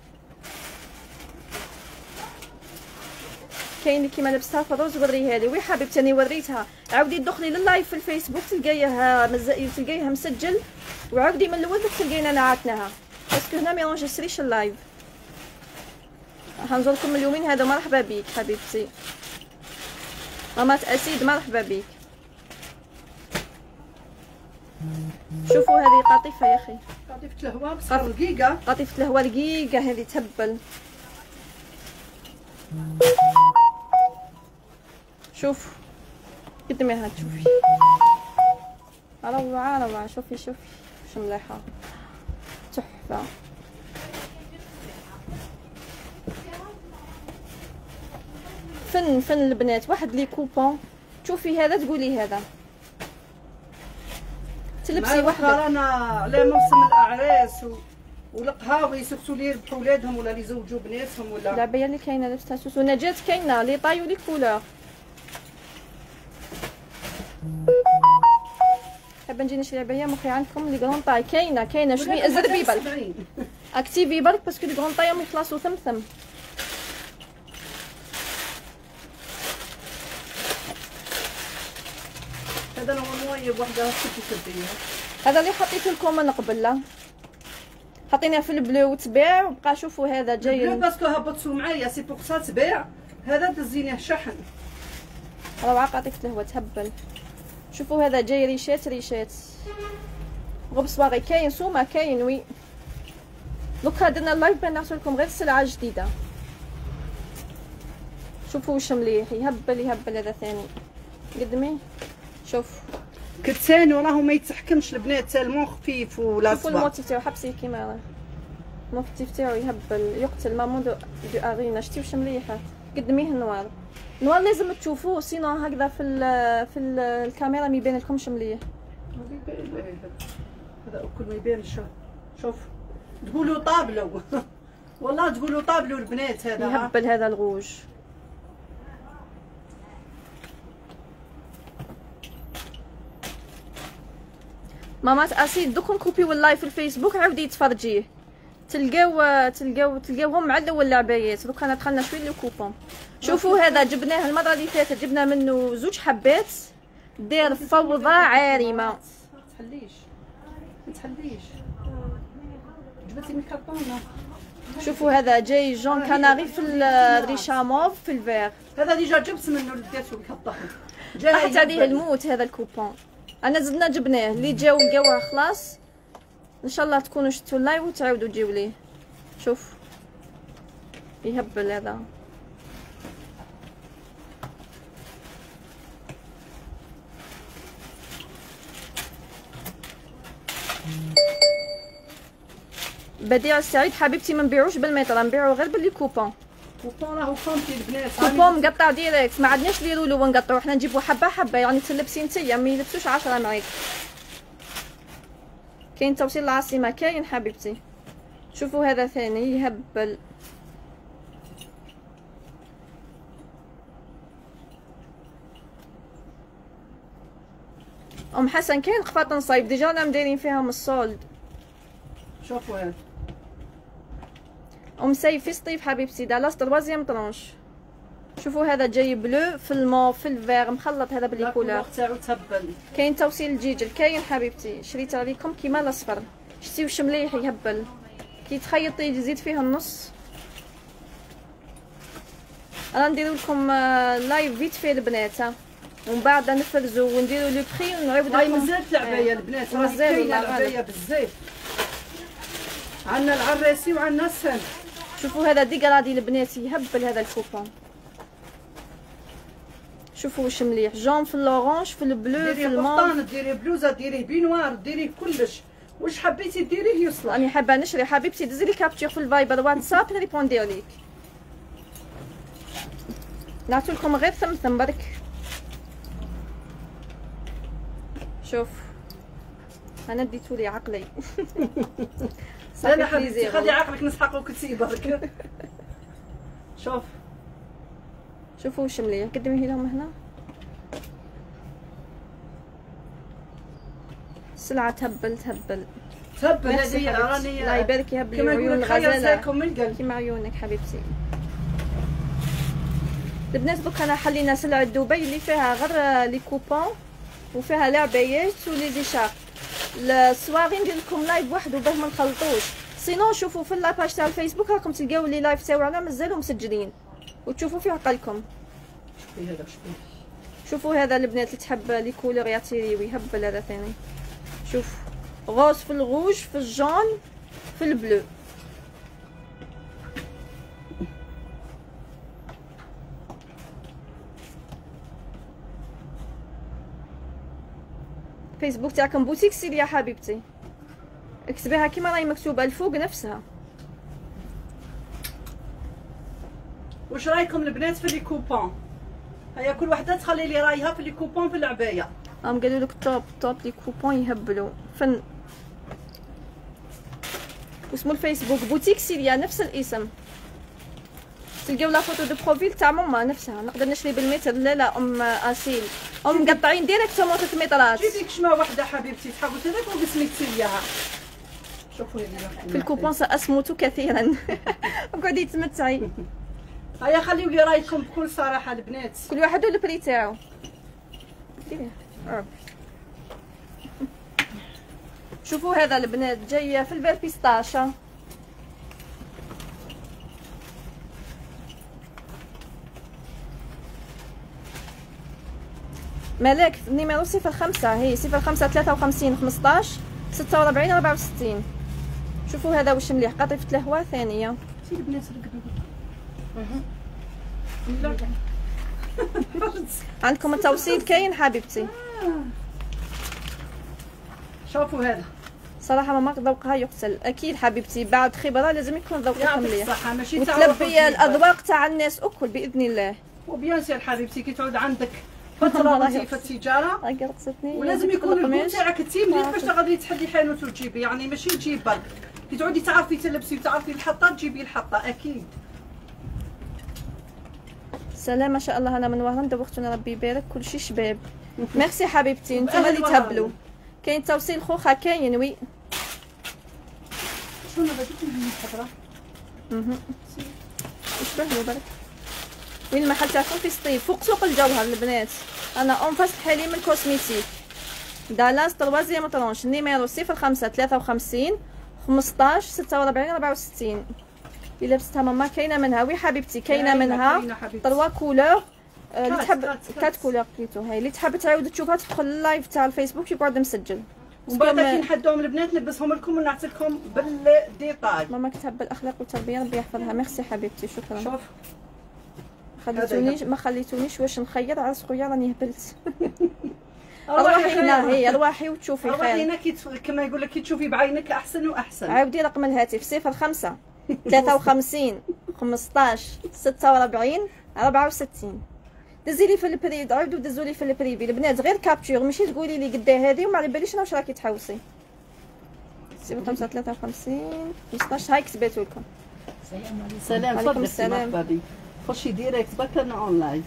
كاين اللي كيما لبستها في الروز وريها لي. وي حبيبتي انا وريتها. عاودي دخلي لللايف في الفيسبوك تلقايها مسجل، وعاودي من الاول تلقينا نعاتناها، باسكو هنا ما يونجستريش اللايف. هنزوركم اليومين هذا. مرحبا بيك حبيبتي ماما اسيد، مرحبا بيك. شوفوا هذه قطيفه يا اخي، قطيفه الهواء بصح رقيقه. قطيفه الهواء رقيقه هذه تهبل. شوف قدامي هاد، شوفي روعه روعه. شوفي شوفي واش مليحه، تحفه. فن البنات. واحد لي كوبون، شوفي هذا تقولي هذا تلبسي وحده. رانا على موسم الاعراس والقهاوي يسكتوا لي يربحوا ولادهم ولا يزوجوا بناتهم ولا. العبايه اللي كاينه لبستها سوسو نجات، كاينه لي طاي ولي كولور. حابه نجي نشري عبايه مخي عندكم لي كرون طاي. كاينه شوي ازربي برك، اكتيفي برك باسكو لي كرون طاي ما يخلصوا ثمثم. هذا نورمال وحده كتبيه. هذا اللي حطيت لكم من قبل، لا حطيناه في البلو وتباع وبقى. شوفوا هذا جاي البلو باسكو هبطوا معايا سي بوغ سا تباع. هذا دزيناه شحن روعه. قطيفه الهواء تهبل. شوفوا هذا جاي ريشات غبص باغي. كاين سومه كاين. وي دوكا درنا اللايف بان نعطيو لكم غير سلعه جديده. شوفوا واش مليح، يهبل هذا ثاني. قدمي شوف كتان وراه ما يتحكمش البنات، تالمون خفيف ولا شوفوا الموتيف تاعو، حبسيه كيما راه الموتيف تاعو يهبل يقتل. مامون دو ارينا. شتي واش مليحه. قدميه النوار لازم تشوفوه، سينو هكذا في الكاميرا ما يبان لكمش مليح. هذا كل ما يبان. شوف تقولوا طابلو والله تقولوا طابلو البنات. هذا يهبل هذا الغوج. مامات اسيد دوك نكوبيو اللايف في الفيسبوك، عاودي تفرجيه تلقاوهم مع الاول العبايات. دوك انا دخلنا شويه لي كوبون. شوفوا هذا جبناه المره اللي فاتت، جبنا منه 2 حبات داير فوضى عارمه. ما تحليش جبتي ميكرطونه. شوفوا هذا جاي جون كناري في الريشه موف في الفير. هذا ديجا جبت منه لديتو الكطه. طاحت عليه الموت هذا الكوبون. انا زدنا جبناه اللي جاو لقاوه خلاص. ان شاء الله تكونوا شفتوا اللايف وتعاودوا تجيو ليه. شوف يهبل هذا. بديع السعيد حبيبتي ما نبيعوش بالمتر، نبيعو غير باللي كوبون. كوبون راهو كومبلي البنات. كوبون مقطع ديريكت، ما عندناش لي رولو ونقطعو، حنا نجيبو حبه حبه. يعني تلبسي نتيا ما يلبسوش 10 معاك. كاين توصيل العاصمه كاين حبيبتي. شوفوا هذا ثاني يهبل. ام حسن كاين قفاطن صايب ديجا رانا مدايرين فيهم السولد. شوفوا هذا ام سيف في سطيف حبيبتي دالاس 3 طرونش. شوفوا هذا جاي بلو في الموف في الفير مخلط هذا بلي كولور تاعو تهبل. كاين توصيل الجيجل كاين حبيبتي. شريت عليكم كيما الاصفر. شتي واش مليح يهبل كي تخيطي يزيد فيه النص. انا نديرو لكم لايف فيت في البنات ومن بعد نفرزو ونديرو لو بري ونعاودو. هاي مازالت العبايه البنات، راه كاينه العبايه بزاف. عندنا العراسي وعندنا السن. شوفوا هذا ديكرادي البنات يهبل هذا الكوبون. شوفوا واش مليح، جون في الاورانج، في البلو، في ديري الموف. بطان، ديري بلوزه، ديريه بينوار، ديريه كلش، واش حبيتي ديريه يوصلك. راني حابه نشري حبيبتي، دزي لي كابتور في الفايبر واتساب نريبوندير ليك. نعطولكم غير ثمثم برك. شوف انا ديتولي عقلي. لا حبيبتي خلي عقلك نسحقو كتسي برك. شوف شوفوا واش مليح، قدميه لهم هنا. السلعه تهبل تهبل تهبل. هذه راني الله يبارك يهبل كما عيون يقولك خير الغزاله زاكم من القلب كيما عيونك حبيبتي. البنات دوك انا حلينا سلعه دبي اللي فيها غير لي كوبون وفيها لعبايات ولي زيشارب. الصواري ندير لكم لايف وحده باه ما نخلطوش. سينو شوفوا في لاباج تاع الفيسبوك راكم تلقاو لي لايف تاعنا مازالوا مسجلين وتشوفوا في عقلكم. شوفوا هذا البنات اللي تحب لي كولور يعطي ويهبل هذا ثاني. شوف غوز في الغوج، في الجون، في البلو. فيسبوك تاعكم بوتيك سيليا يا حبيبتي، اكتبيها كيما راهي مكتوبه الفوق نفسها. واش رايكم البنات في لي كوبون؟ هيا كل وحده تخلي لي رايها في لي كوبون في العبايه. هم قالوا لك توب لي كوبون يهبلوا فن. واسمو الفيسبوك بوتيك سيليا نفس الاسم. تلقاو لا فوتو دو بروفيل تاع ماما نفسها. نقدر نشري بالمتر. لا ام اسيل ام مقطعين ديريكتومون 3 مترات. جيبيك شما وحده حبيبتي تحاول هذاك وقسمي تسيليها. شوفوا هذه في الكوبون سأصمت كثيرا. قعدي تمتعي. هيا خليو لي رايكم بكل صراحه البنات. كل واحد والبري تاعو. شوفوا هذا البنات جايه في البير بيستاشا. ملاك نيميرو 05 هي 05 53 15 46 64. شوفوا هذا واش مليح، قطيفة الهواء ثانيه. سي البنات عندكم التوصيل كاين حبيبتي. شوفوا هذا صراحه ماما ذوقها يقتل اكيد حبيبتي، بعد خبره لازم يكون ذوقك مليح الصحه ماشي وتلبي الاذواق تاع الناس اكل باذن الله. وبيان سير حبيبتي كي تعود عندك فتره وانتي في التجاره ولازم يكون الكول تاعك تيملي باش تقدري تحلي حانوت وتجيبي، يعني ماشي تجيب برك كي تعودي تعرفي تلبسي وتعرفي الحطه تجيبي الحطه اكيد. سلام ما شاء الله. انا من وهران دوختنا ربي يبارك كلشي شباب. ميرسي حبيبتي نتوما اللي تهبلوا. كاين توصيل خوخه كاين وي. شنو هذا من الخضره؟ شبه برك. وين المحل تاعكم؟ في سطيف فوق سوق الجوهر البنات. انا اون فاس الحليم الكوسميتيك دالاس تروازيام طرونش. نيميرو 05 53 15 46 64. اللي لبستها ماما كاينه منها وي حبيبتي كاينه منها 3 كولور اللي تحب 4 كولور بليتو. هاي اللي تحب تعاود تشوفها تدخل اللايف تاع الفيسبوك يقعد مسجل. ومن بعد كي نحدوهم البنات نلبسهم لكم ونعطي لكم بالديتاي. ماما كتحب الاخلاق والتربيه ربي يحفظها. ميرسي حبيبتي شكرا. شوف ما خليتونيش واش نخير على خويا راني هبلت. روحي هنا هي روحي وتشوفي خير. روحي هنا كما يقول لك كي تشوفي بعينك احسن واحسن. عاودي رقم الهاتف 05 53 15 46 64. دزي لي في البريد عاودوا دزوا لي في البريفي البنات غير كابتور ماشي تقولي لي قداه هذه وما على باليش انا واش راكي تحوسي. 05 53 15 هاي كتبت لكم. سلام عليكم السلام. بابي خشي ديريكت برك انا اون لايف.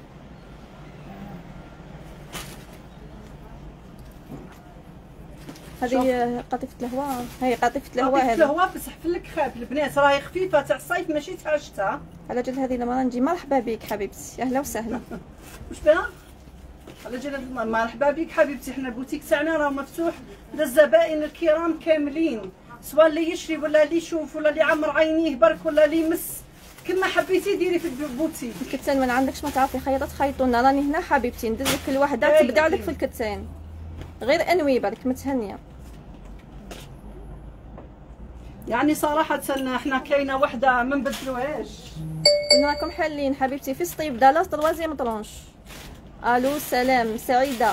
هذه قطيفة الهواء. هي قطيفة الهواء هذه. قطيفة الهواء بصح في الكخاب البنات راهي خفيفة تاع الصيف ماشي تاع الشتاء. على جال هذه لما نجي مرحبا بك حبيبتي اهلا وسهلا. واش بها؟ على جال مرحبا بك حبيبتي. حنا البوتيك تاعنا راه مفتوح للزبائن الكرام كاملين، سواء اللي يشري ولا اللي يشوف ولا اللي يعمر عينيه برك ولا اللي يمس كما حبيتي ديري في البوتيك. الكتان ما عندكش ما تعرفي خيطات خيطونا راني هنا حبيبتي ندز لك كل وحده تبدع لك في الكتان غير انوي برك متهنيه. يعني صراحة احنا كاينة وحدة ما نبدلوهاش. قلنا لكم حالين حبيبتي في سطيف دالاس تروازيام طرونش. الو سلام سعيده.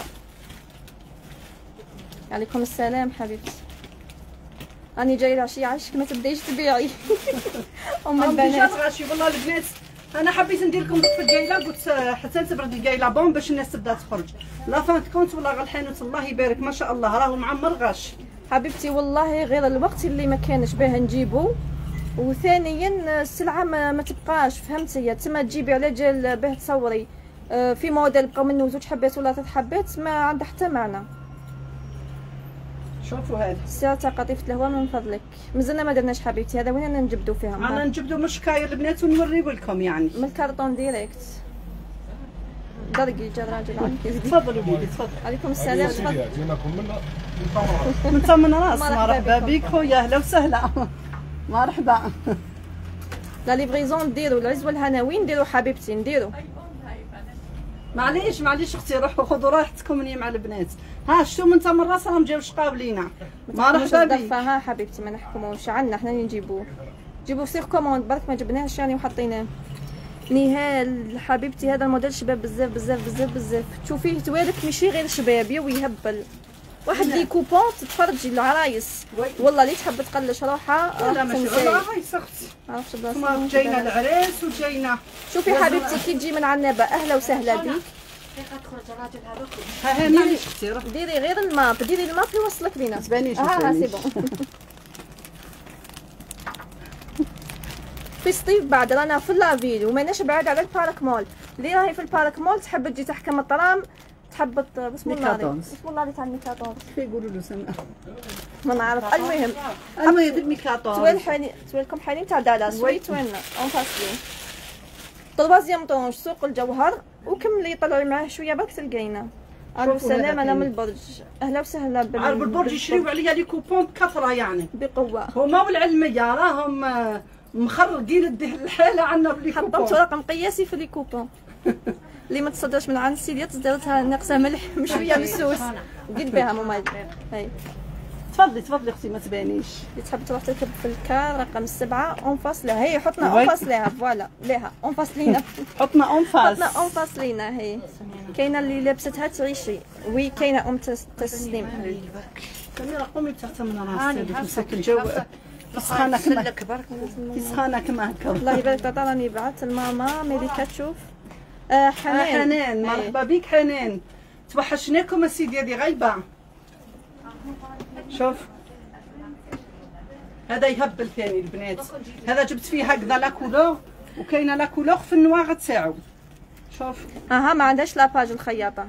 عليكم السلام حبيبتي. راني جايه العشيه عشك ما تبدايش تبيعي. ام البنات غاشي والله البنات. انا حبيت ندير لكم في القايله، قلت حتى تبرد القايله بون باش الناس تبدا تخرج. لا فانت كونت والله غير الحانوت الله يبارك ما شاء الله راهو معمر غاشي حبيبتي. والله غير الوقت اللي ما كانش باه نجيبو، وثانيا السلعه ما تبقاش، فهمتي؟ تما تجيبي على جال باه تصوري في موديل بقاو منه 2 حبات ولا 3 حبات ما عنده حتى معنى. شوفوا هذا سيرة قطيفة الهواء من فضلك. مازلنا ما درناش حبيبتي، هذا وين نجبدو فيهم؟ انا نجبدو مشكاير البنات ونوريو لكم يعني من الكارطون ديريكت. درقي جا راجل عليك. تفضلوا وليدي تفضل. عليكم السلام. تفضل. جيناكم من ثمن راس. مرحبا بك خويا، اهلا وسهلا. مرحبا. لا ليفريزون نديرو العز والهناوي نديرو حبيبتي نديرو. معليش اختي روحوا خذوا راحتكم مني مع البنات. ها شتو من ثمن راس راهم جاو قابلينا. مرحبا بك. ها حبيبتي ما نحكموش عندنا حنا اللي نجيبوه. جيبوه سير كوموند برك ما جبناهش يعني وحطيناه. نهال حبيبتي هذا الموديل شباب بزاف بزاف بزاف بزاف. تشوفيه توالك ماشي غير شبابي ويهبل. واحد لي كوبون تتفرجي العرايس والله اللي تحب تقلش روحها. لا ماشي والله هاي سختي. عرفتش بلاصه جاينا العريس وجاينا. شوفي حبيبتي كي تجي من عنابه اهلا وسهلا بك. ها معليش اختي ديري غير الماب، ديري الماب يوصلك لينا. تبانيش ها سي بون. في الصيف بعد رانا في لافيل وماناش بعاد على البارك مول. اللي راهي في البارك مول تحب تجي تحكم الطرام، تحب بسم الله تاع الميكاتونز كيف يقولوا له سما ما نعرف. المهم اما يدير ميكاتونز توالكم حالي تاع دالاس ويت وين اون فاسلين طوازيام طونج سوق الجوهر وكملي طلعي معاه شويه برك تلقينا. الو سلام انا من البرج. اهلا وسهلا عرب البرج يشريو عليا لي كوبون بكثره يعني بقوه. هما والعلميه راهم مخرجين الحاله عندنا بلي كوبون. حطمت رقم قياسي في لي كوبون. اللي ما تصدرش من عند السيديات تصدرتها ناقصه ملح شويه بالسوس دير بها ماما. هاي تفضلي اختي ما تبانيش. اللي تحب تروح تركب في الكار رقم 7 اون فاس لها. هي حطنا اون فاس لها فوالا لها اون فاس لينا. حطنا اون فاس لينا. هي كاينه اللي لابستها تعيشي وي كاينه تسليم. سميره قومي تحت من راسك مسك الجو سخانه كما هكا. الله يبارك تعطى. راني بعثت لماما مليكه تشوف. حنان مرحبا بك حنان. توحشناكم السيدي هذه غايبه. شوف هذا يهبل ثاني البنات. هذا جبت فيه هكذا لا كولور وكاينه لا كولور في النواغ تاعو. شوف ما عندهاش لاباج الخياطه.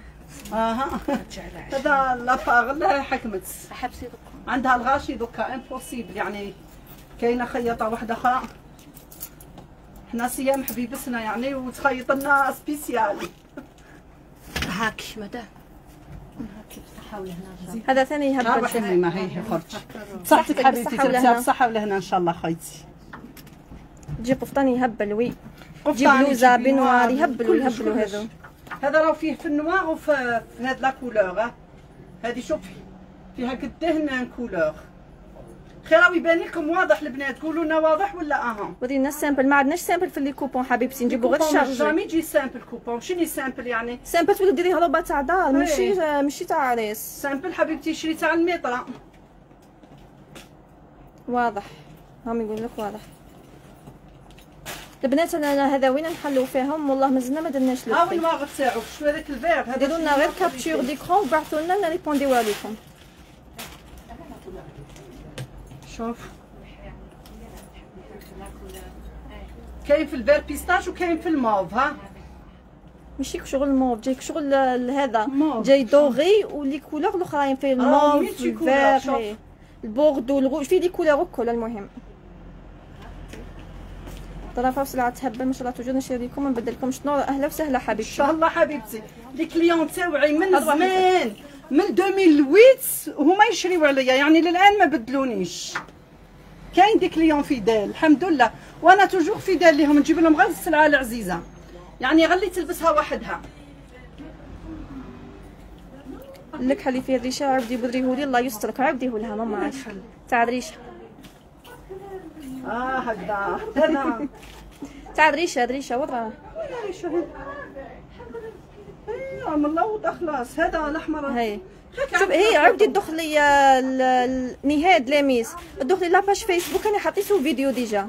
هذا لاباغ لا حكمت عندها الغاشي دوكا امبوسيبل يعني. كاينه خياطه واحده اخرى حنا صيام حبيبتنا يعني وتخيط لنا سبيسيال. هاكي مدام صحه ولهنا. هذا ثاني يهبل شوفي ما هي خرج. صحتك حبيبتي ترتاح بصحه ولهنا ان شاء الله خيتي. تجي قفطان يهبل وي. جيب بلوزه بنوار يهبلوا هذو. هذا راه فيه في النوار وفي هاد لا كولور. هذه شوفي فيها قدهن كولور. خير راه يبان لكم واضح البنات. قولوا لنا واضح ولا ورينا السامبل. ما عندناش سامبل في لي كوبون حبيبتي نجيبو غير الشارج. جامي يجي سامبل كوبون. شنو سامبل يعني؟ سامبل تولي ديري هروبه تاع دار ماشي تاع عريس. سامبل حبيبتي شري تاع الميطره. واضح راهم يقول لك واضح. البنات انا هذا وين نحلو فيهم والله مازلنا ما درناش لو. ها النواغ تاعو شويه هذاك الفير هذا. ديروا لنا غير كابتور ديكرون وبعثوا لنا ريبونديو عليكم. شوف كاين في الفير بيستاش وكاين في الموف. ماشي شغل الموف جايك شغل هذا جاي دوغي ولي كولور الاخرين في الموف الفير البوردو الغوج في لي كولور الكل. المهم طرافه سلعه تهبل ما شاء الله. توجور نشري لكم ونبدل لكم شنو. اهلا وسهلا حبيبتي. ان شاء الله حبيبتي. لي كليون تاوعي من زمان من 2008 هما يشريو عليا يعني للان ما بدلونيش. كاين دي كليون فيدال الحمد لله وانا توجور فيدال ليهم. نجيب لهم غير السلعه العزيزه يعني غير اللي تلبسها وحدها. لك حلي فيه الريشه عاودي بدريهولي الله يسترك عاوديه لها ماما عاش تاع الريشه. هكذا هذا تاع الريشه وراه اي ملوضه خلاص. هذا الاحمر هاي شوف هي عاودي تدخ لي نهاد لاميس تدخ لي لاباج فيسبوك انا حطيتو فيديو ديجا.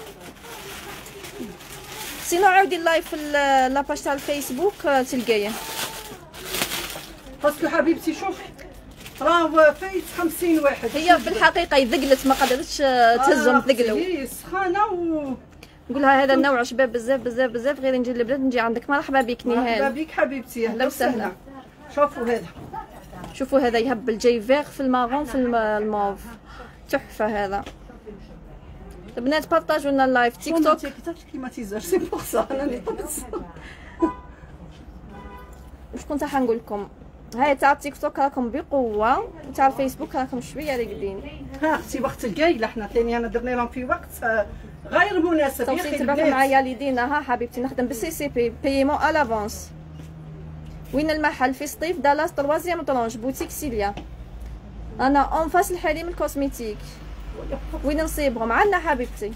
سينو عاودي اللايف في لاباج تاع الفيسبوك تلقايه. باسكو حبيبتي شوفي راه فايت 50 واحد. هي في الحقيقه يذقلت ما قدرتش تهزهم ثقلوا. هي سخانه نقولها هذا النوع شباب بزاف بزاف بزاف. غير نجي للبلاد نجي عندك. مرحبا بك نهال. مرحبا بك حبيبتي. اهلا وسهلا. شوفوا هذا شوفوا هذا يهبل جاي فيغ في المارون في الموف تحفه. هذا البنات بارطاجوا لنا اللايف تيك توك كليماتيزور سي بور سا انا واش كنت حنقول لكم. هاي تاع التيك توك راكم بقوه وتاع الفيسبوك راكم شويه راقدين. ها اختي وقت القايله حنا ثاني انا درنا لهم في وقت غير مناسب. يا اخي تبعوا معايا ليدينا. ها حبيبتي نخدم بالسي سي بي بايمون ا لافونس. وين المحل؟ في سطيف دالاس 3 طرونج بوتيك سيليا. انا اون فاس الحليم الكوزميتيك. وين نصيبهم؟ عندنا حبيبتي.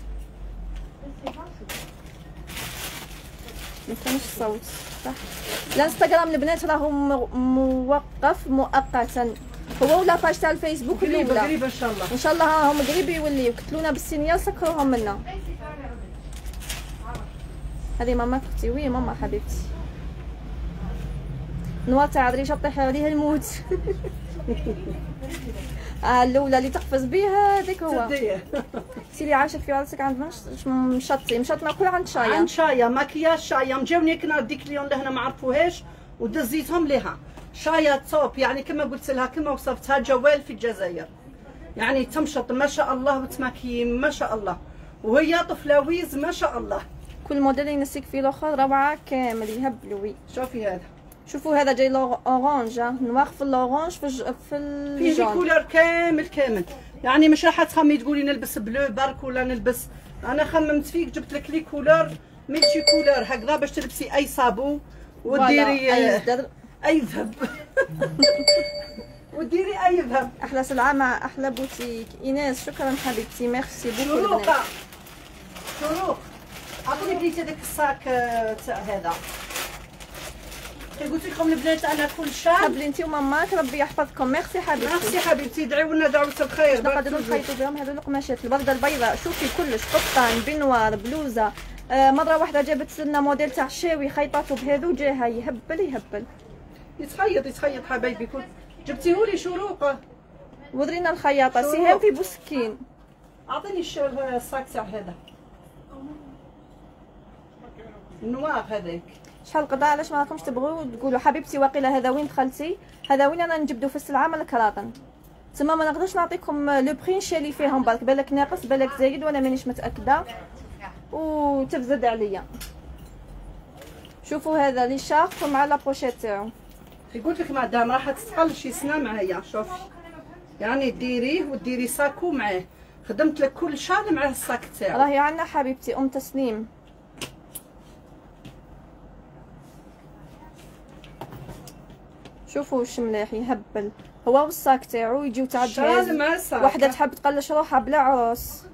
ما كانش الصوت صح. الانستغرام البنات راهو موقف مؤقتا هو ولا باج تاع الفيسبوك الاولى. قريب ان شاء الله. ان شاء الله هم قريب يوليو. كتلونا بالسينيال سكروهم منا. هذه ماما اختي. وي ماما حبيبتي. نوار تاع دريشه طيح عليه الموت. الاولى اللي تقفز بها هذيك هو. سيري عاشت في راسك عند مشطي مشط ناكل عند شايه. عند شايه ماكياج شايه مجاوني كنا ديك اليوم لهنا ما عرفوهاش ودزيتهم لها. شايه توب يعني كما قلت لها كما وصفتها جوال في الجزائر. يعني تمشط ما شاء الله وتماكي ما شاء الله. وهي طفلاويز ما شاء الله. كل موديل ينسيك فيه الاخر روعه كامل يهبلوي. شوفي هذا. شوفوا هذا جاي اورانج نواخ في الاورانج في فيه كولور كامل كامل. يعني مش راح تخمي تقولي نلبس بلو برك ولا نلبس. انا خممت فيك جبت لك لي كولور ملتي كولور هكذا باش تلبسي اي صابو وديري اي ذهب. وديري اي ذهب. احلى سلعه مع احلى بوتيك. ايناس شكرا حبيبتي ميرسي بوكو. شروق عطوني بليتي هذاك الصاك تاع هذا. قلت لكم البنات انا كل شهر حبلي انت وماماك ربي يحفظكم. ميرسي حبيبتي. ميرسي حبيبتي. ادعيوا لنا دعوه الخير. نقدروا نخيطوا بهم هذو القماشات. الورده البيضاء شوفي كلش قطان بنوار بلوزه. مره واحده جابت لنا موديل تاع شاوي خيطاتو بهذو جاها يهبل يهبل. يتخيط حبايبي. كل جبتيهولي شروق. ورينا الخياطه سهام في بوسكين. اعطيني الصاك تاع هذا النوار هذاك. شحال قضاء علاش ما راكمش تبغوا تقولوا حبيبتي واقيلا هذا وين دخلتي؟ هذا وين انا نجبدو في السلعه من الكراطن. تما ما نقدرش نعطيكم لو بري نشالي فيهم برك بالك ناقص بالك زايد وانا مانيش متاكده وتفزد عليا. شوفوا هذا لي شارف مع لابوشيت تاعو. قلت لك مدام راح تتقل شي سنه معايا. شوفي يعني ديريه وديري ساكو معاه. خدمت لك كل شال مع الساك تاعو. راهي عندنا حبيبتي ام تسنيم. شوفوا واش مليح يهبل هو والصاك تاعو يجيو تاع الجهاز. وحده تحب تقلش روحها بلا عروس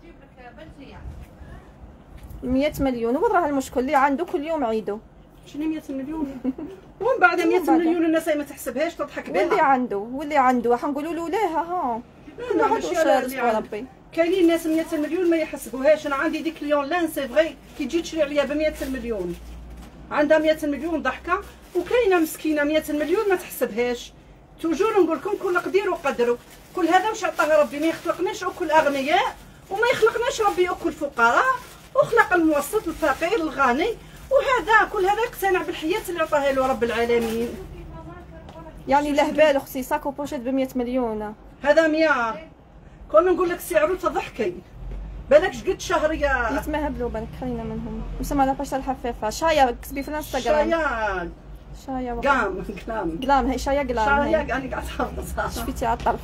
100 مليون. وين راه المشكل اللي عنده كل يوم عيدو. شنو 100 مليون؟ ومن بعد 100 مليون الناس ما تحسبهاش تضحك بها. واللي عنده حنقولوا له ليه ها. لا ماشي ربي. كاينين ناس 100 مليون ما يحسبوهاش. انا عندي ديك ليون لان سي فغي كي تجي تشري عليا ب 100 مليون عندها 100 مليون ضحكه. وكاينه مسكينه 100 مليون ما تحسبهاش. توجور نقول لكم كل قدير وقدروا. كل هذا واش عطاه ربي. ما يخلقناش اكل اغنياء وما يخلقناش ربي اكل فقراء. وخلق الموسط الفقير الغني. وهذا كل هذا يقتنع بالحياه اللي عطاها له رب العالمين. يعني لهبال اختي ساكو بوشيت ب 100 مليون. هذا 100 كون نقول لك سعره تضحكي. بالك شقد شهريه يتمهبلوا بالك خلينا منهم. وسمع لاباش الحفافه شايه كتبي في الانستغرام. شايا قلام هي شايا قلام. شايا انا قاعده حافظها. شفتي على الطرف.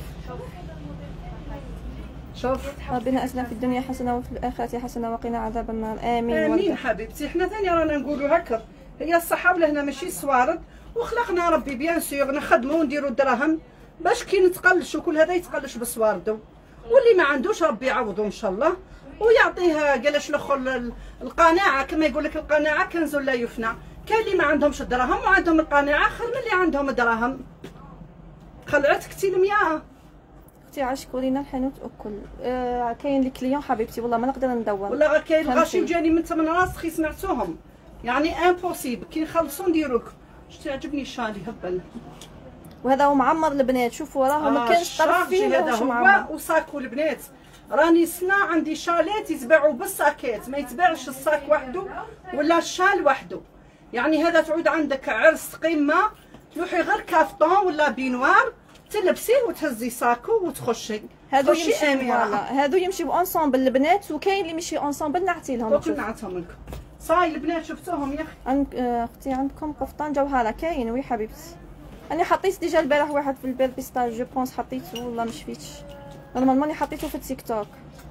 شوف ربنا اتنا في الدنيا حسنه وفي الاخره حسنه وقنا عذاب النار. امين امين حبيبتي. حنا ثاني رانا نقولوا هكا. هي الصحاب لهنا ماشي صوارد. وخلقنا ربي بيان سيغ نخدموا ونديروا الدراهم باش كي نتقلش وكل هذا يتقلش بصواردو. واللي ما عندوش ربي يعوضه ان شاء الله ويعطيه قالش الاخر القناعه. كما يقول لك القناعه كنز لا يفنى. كاين اللي ما عندهمش الدراهم وعندهم القناعه خير من اللي عندهم الدراهم. خلعتك تي المياه اختي عاشكوا لينا الحانوت اكل. كاين لي كليون حبيبتي والله ما نقدر ندور. ولا غير كاين الغاشي وجاني من 8 راسخي سمعتوهم يعني امبوسيبل كي نخلصوا نديروك. شتي عجبني الشالي هبل وهذا هو معمر البنات. شوفوا راه ما كانش طرف فيه هذا واش هو معمر. وصاكو البنات راني سنة عندي شالات يتباعوا بالساكيت ما يتباعش الصاك وحده ولا الشال وحده. يعني هذا تعود عندك عرس قمه تلوحي غير كافتون ولا بينوار تلبسيه وتهزي ساكو وتخشي. هادو يمشي فوالا هادو يمشيو اونصومبل البنات وكاين اللي ماشي اونصومبل نعطي لهم. دوك نعطيهم لكم صاي البنات شفتوهم يا اخي. اختي عندكم قفطان جوهره كاين وي حبيبتي. انا حطيت ديجا البارح واحد في البير بيستاج جو بونس حطيته والله ما شفتش نورمالمون حطيته في التيك توك.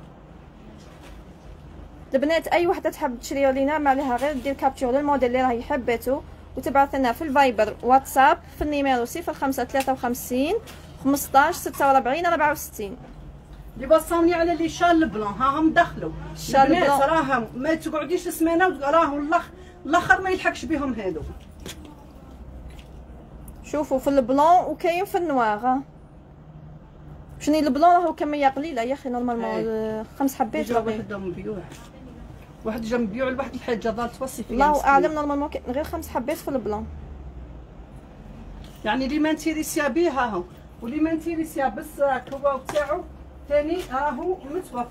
البنات اي وحده تحب تشري لينا ما عليها غير دير كابتشور للموديل اللي راهي حبيته وتبعث لنا في الفايبر واتساب في النيميرو 0553 15 46 64. اللي وصلني على لي شال بلون ها هم دخلوا شال بلون راهم ما تقعديش سمانه راهم الاخر ما يلحقش بهم هادو. شوفوا في البلون وكاين في النوار. شنو البلون راهو كميه قليله يا اخي نورمالمون 5 حبات. وحدهم مبيوع واحد جا مبيوع لواحد الحاجه ظل توصي فيها الله اعلم نورمالمون غير 5 حبات في البلون. يعني اللي ما نتيريسيا بيها هو واللي ما نتيريسيا بالساك هو تاعو ثاني راهو متوفر.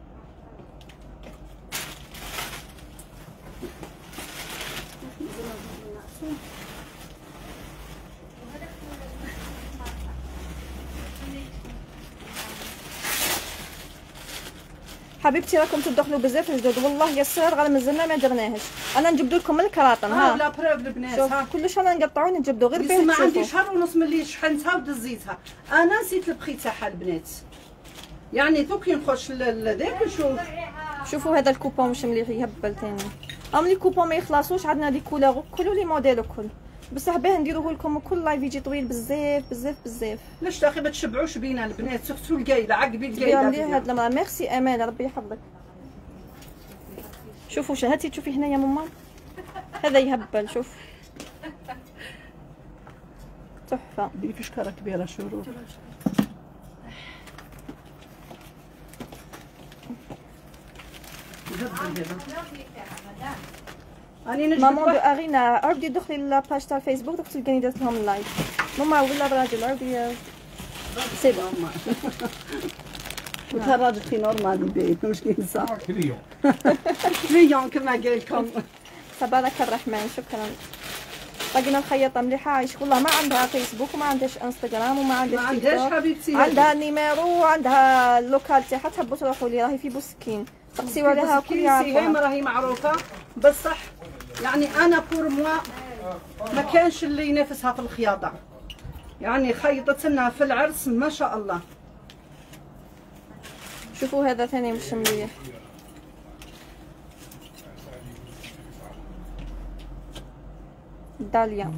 حبيبتي راكم تدخلوا بزاف الجدد والله يسر غير مازلنا ما درناهش. انا نجبدو لكم من الكراطن ها لا بروف البنات ها كلش انا نقطعو نجبدو غير بيه. ما عندي شهر ونص ملي شحنتها ودزيتها انا نسيت البخي تاعها البنات. يعني دوك نخش لذاك نشوف. شوفوا هذا الكوبون مش مليح يهبل ثاني. لي كوبون ما يخلصوش عندنا دي كولور كل لي موديل كل بصح باه نديروه لكم كل لايف يجي طويل بزاف بزاف بزاف. لاش تاخي ما تشبعوش بينا البنات سورتو القايله عقبي القايله هاد المراه. ميرسي امال ربي يحفظك. شوفوا هاتي تشوفي هنا يا ماما هذا يهبل شوف تحفه. ديري في شكاره كبيره شروط. ماما دو ارينا عاودي دخلي لاباج تاع الفيسبوك دوك تلقاني درت لهم اللايف. ماما ولا الراجل عاودي سي بون. وتا الراجل في نورمال البيت مش كينسى كليون كما قال لكم. تبارك الرحمن شكرا. لقينا الخياطه مليحه عايش والله ما عندها فيسبوك وما عندهاش انستغرام وما عندهاش تيك توك. حبيبتي عندها نيميرو وعندها اللوكال تاعها تحبوا تروحوا لي راهي في بوسكين تقسيو عليها كل يعرفوها. راهي معروفه بصح يعني انا بور موا ما كانش اللي ينافسها في الخياطه. يعني خيطت لنا في العرس ما شاء الله. شوفوا هذا ثاني مش مليح. داليا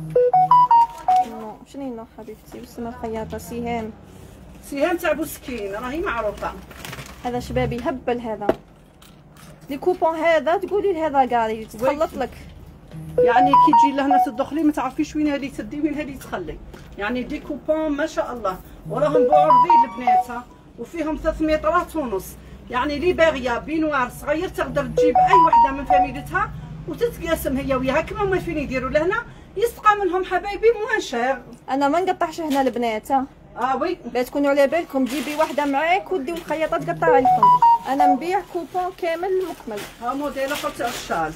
شنو حبيبتي اسمها الخياطه سهام تاع بوسكين راهي معروفه. هذا شبابي هبل هذا لي كوبون هذا تقولي لهذا كاري تخلط لك. يعني كي تجي لهنا تدخلي ما تعرفيش وين هذه تدي وين هذه تخلي. يعني دي كوبون ما شاء الله وراهم بعرضي البنات ها وفيهم 3 مترات ونص. يعني لي باغيه بينوار صغير تقدر تجيب اي وحده من فاميلتها وتتقاسم هي وياها كما ما فين يديروا لهنا يسقى منهم حبايبي موان شير. انا ما نقطعش هنا البنات وي باش تكونوا على بالكم جيبي وحده معاك وديو الخياطه تقطع لكم. انا نبيع كوبون كامل مكمل. ها موديل اخر تاع الشال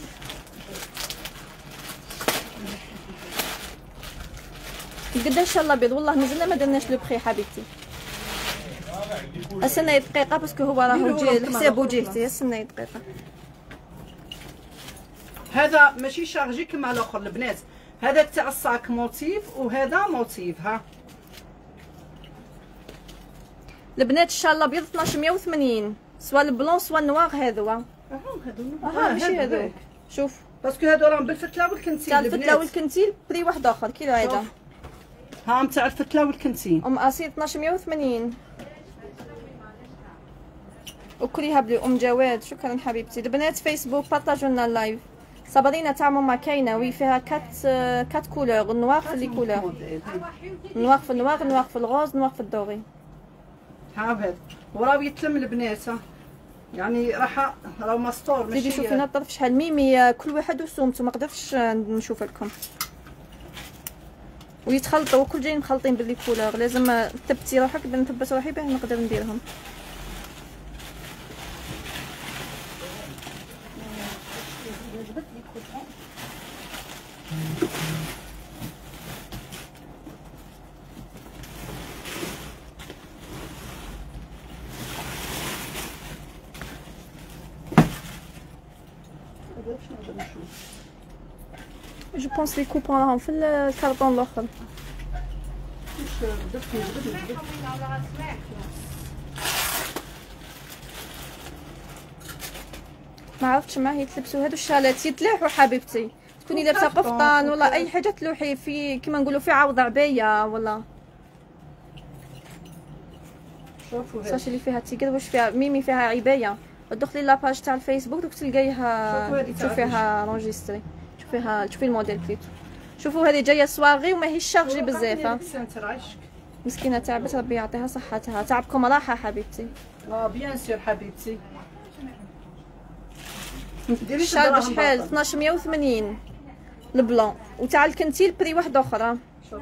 قداش ان شاء الله بيض والله مازلنا ما درناش لو بخي حبيبتي. استنى دقيقه باسكو هو راهو جي الحساب وجهتي. استنى دقيقه. هذا ماشي شارجي كما الاخر البنات. هذا تاع الصاك موتيف وهذا موتيف ها البنات. ان شاء الله بيض 1280 سوا البلون سوا النوار. هذو ماشي هذوك. شوف باسكو هذو راهم بالفتله والكنتيل. تاع الفتله والكنتيل بري واحد اخر كي هذا ها تاع الفتله والكنتيل اسير 1280 وكليها بلي جواد. شكرا حبيبتي. البنات فيسبوك بارطاجوا لنا اللايف صابرينا تاع ماما كاينه وي فيها كات كولور، نوار في لي كولور، نوار في النوار، نوار في الغوز، نوار في الدوري. ها هذا وراه يتلم البنات يعني راهو مستور ماشي. زيدي شوفي الطرف شحال ميمي، كل واحد وسومته، ما قدرتش نشوف لكم. ويتخلطوا وكل جايين مخلطين باللي كولور، لازم تثبتي روحك، نثبت روحي باه نقدر نديرهم. جو بونس لي كوبون راهم في الكارطون الاخر. ما عرفتش ما هي تلبسوا هادو الشالات يتلاحوا حبيبتي، تكوني لابسه قفطان ولا اي حاجه تلوحي في كيما نقولوا في عوض عبايه ولا. شوفوا صافي اللي فيها تيقر واش فيها ميمي، فيها عبايه. دخلي لاباج تاع الفيسبوك دوك تلقايها تشوفيها رونجيستري، تشوفي الموديل بليتو. شوفوا هذه جايه سواغي وما هيش شارجي بزاف. مسكينه تعبت، ربي يعطيها صحتها، تعبكم راحه حبيبتي. بيان سور حبيبتي. الشال بشحال 1280 البلون، وتاع الكنتيل بري واحده اخرى. شوفي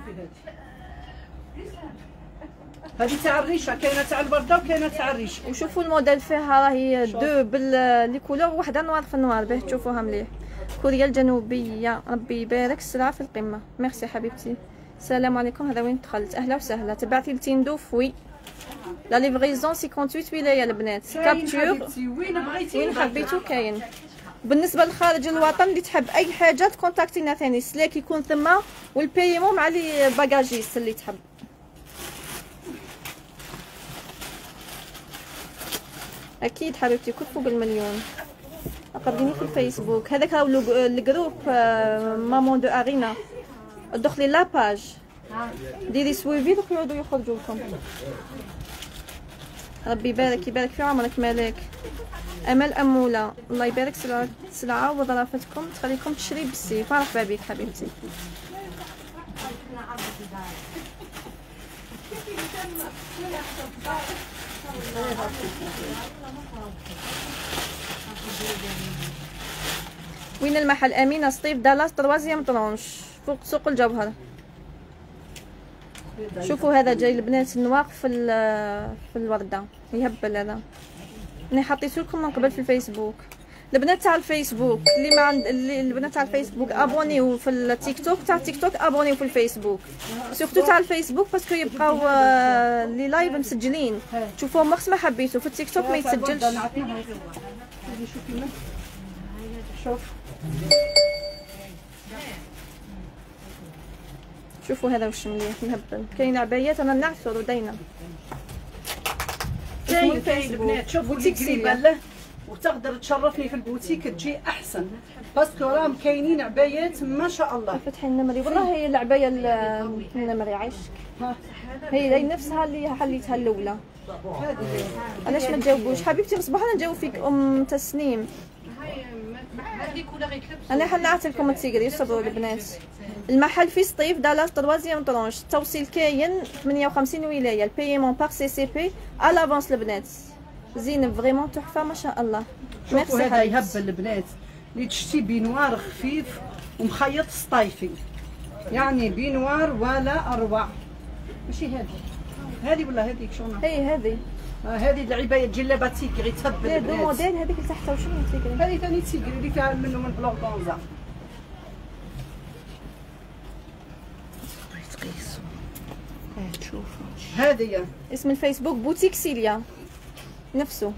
هذه تاع الريشه، كاينه تاع الورده وكاينه تاع الريشه. وشوفوا الموديل فيها راهي دو باللي كولور، وحده نوار في النوار باه تشوفوها مليح. كوريا الجنوبيه، ربي يبارك السلعه في القمه. ميرسي حبيبتي، السلام عليكم. هذا وين دخلت؟ اهلا وسهلا. تبعتي لتيندوف وي لا ليفريزون 58 ولايه البنات. كابتور وين حبيتو كاين. بالنسبه لخارج الوطن اللي تحب اي حاجه تكونتاكتينا ثاني، سلاك يكون ثم والبايمون مع لي باجاجيست اللي تحب. اكيد حبيبتي كل فوق المليون. قربيني في الفيسبوك، هذاك راهو الجروب مامون دو ارينا. دخلي لاباج ديري سويفي دوك يعودوا يخرجوا لكم. ربي يبارك في عمرك مالك. امل اموله، الله يبارك سلعه وظرافتكم تخليكم تشري بالسيف. مرحبا بك حبيبتي. وين المحل؟ امينه سطيف دالاس تروازيام طرونش فوق سوق الجوهر. شوفوا هذا جاي البنات النواق في الورده، يهبل هذا. انا حطيته لكم من قبل في الفيسبوك. البنات تاع الفيسبوك اللي ما عند البنات تاع الفيسبوك ابونيو في التيك توك، تاع التيك توك ابونيو في الفيسبوك، سورتو تاع الفيسبوك باسكو يبقاو لي لايف مسجلين. تشوفوهم وقت ما حبيتو. في التيك توك ما يتسجلش. شوف شوفوا هذا واش مليح مهبل. كاين عبايات انا نعثر ودينا. كاين البنات شوفوا تكسيبه له وتقدر تشرفني في البوتيك تجي احسن، باسكو راهم كاينين عبايات ما شاء الله. فتحي النمري والله هي العبايه النمري عايشك، هي نفسها اللي حليتها الاولى. علاش ما تجاوبوش حبيبتي؟ غصب حنا نجاوب فيك ام تسنيم. انا حنعطي لكم التيغري، صبروا البنات. المحل في سطيف دالاس تروازيام طرونش، التوصيل كاين 58 ولايه، البايمون باغ سي سي بي ا لافونس البنات. زين فريمون تحفه ما شاء الله. شوفوا هذا يهبل البنات اللي تشتي بينوار خفيف ومخيط سطايفي، يعني بينوار ولا اروع. ماشي هذه ولا هذيك شنو؟ هي هذه هذه العبايه جلابه تيغري تهبل البنات. دو موديل هذيك اللي تحتها وشنو تيغري؟ هذه ثاني تيغري اللي فيها منه من بلوغونزا. تشوفوا هذه اسم الفيسبوك بوتيك سيليا نفسه.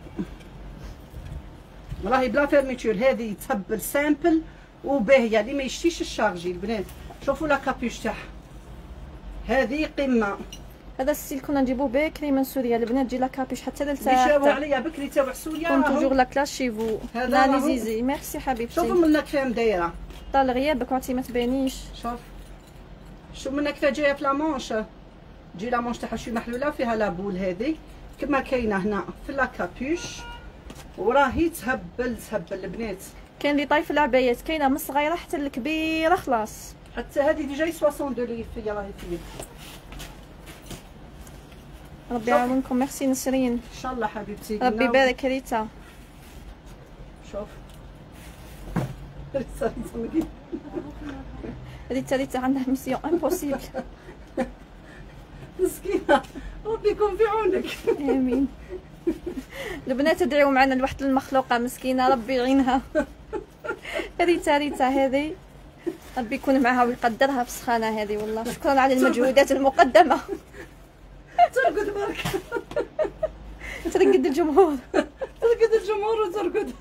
راهي بلا فيرميتور، هذه تهبل سامبل وباهيه اللي ما يشتيش الشارجي البنات. شوفوا لا كابيش تاعها هذه قمه. هذا الستيل كنا نجيبوه بكري من سوريا البنات، تجي لا كابيش حتى للتحت. جاو عليا بكري تاع سوريا كون توجور لا كلاس شي فو. لا لي زيزي ميرسي حبيبتي. شوفوا منا كيفاه دايره، طال غيابك وعطي ما تبانيش. شوف منا كيفاه جايه في لامونش، تجي لامونش تاعها شي محلوله فيها لابول هذه كما كاينه هنا في لا كابيش، وراهي تهبل البنات. كاين لي طايف العبايات، كاينه من الصغيره حتى الكبيره خلاص. حتى هذه ديجا 62 لي فيا راهي فيا. ربي يعاونكم. ميرسي نسرين، ان شاء الله حبيبتي. ربي يبارك ريتا. شوف ريتا عندها ميسيون امبوسيبل. مسكينه ربي يكون في عونك. امين. البنات ادعيو معنا لواحد المخلوقه مسكينه ربي يعينها. ريتا هذه ربي يكون معها ويقدرها في السخانه هذه. والله شكرا على المجهودات المقدمه. ترقد برك. ترقد الجمهور. ترقد الجمهور وترقد.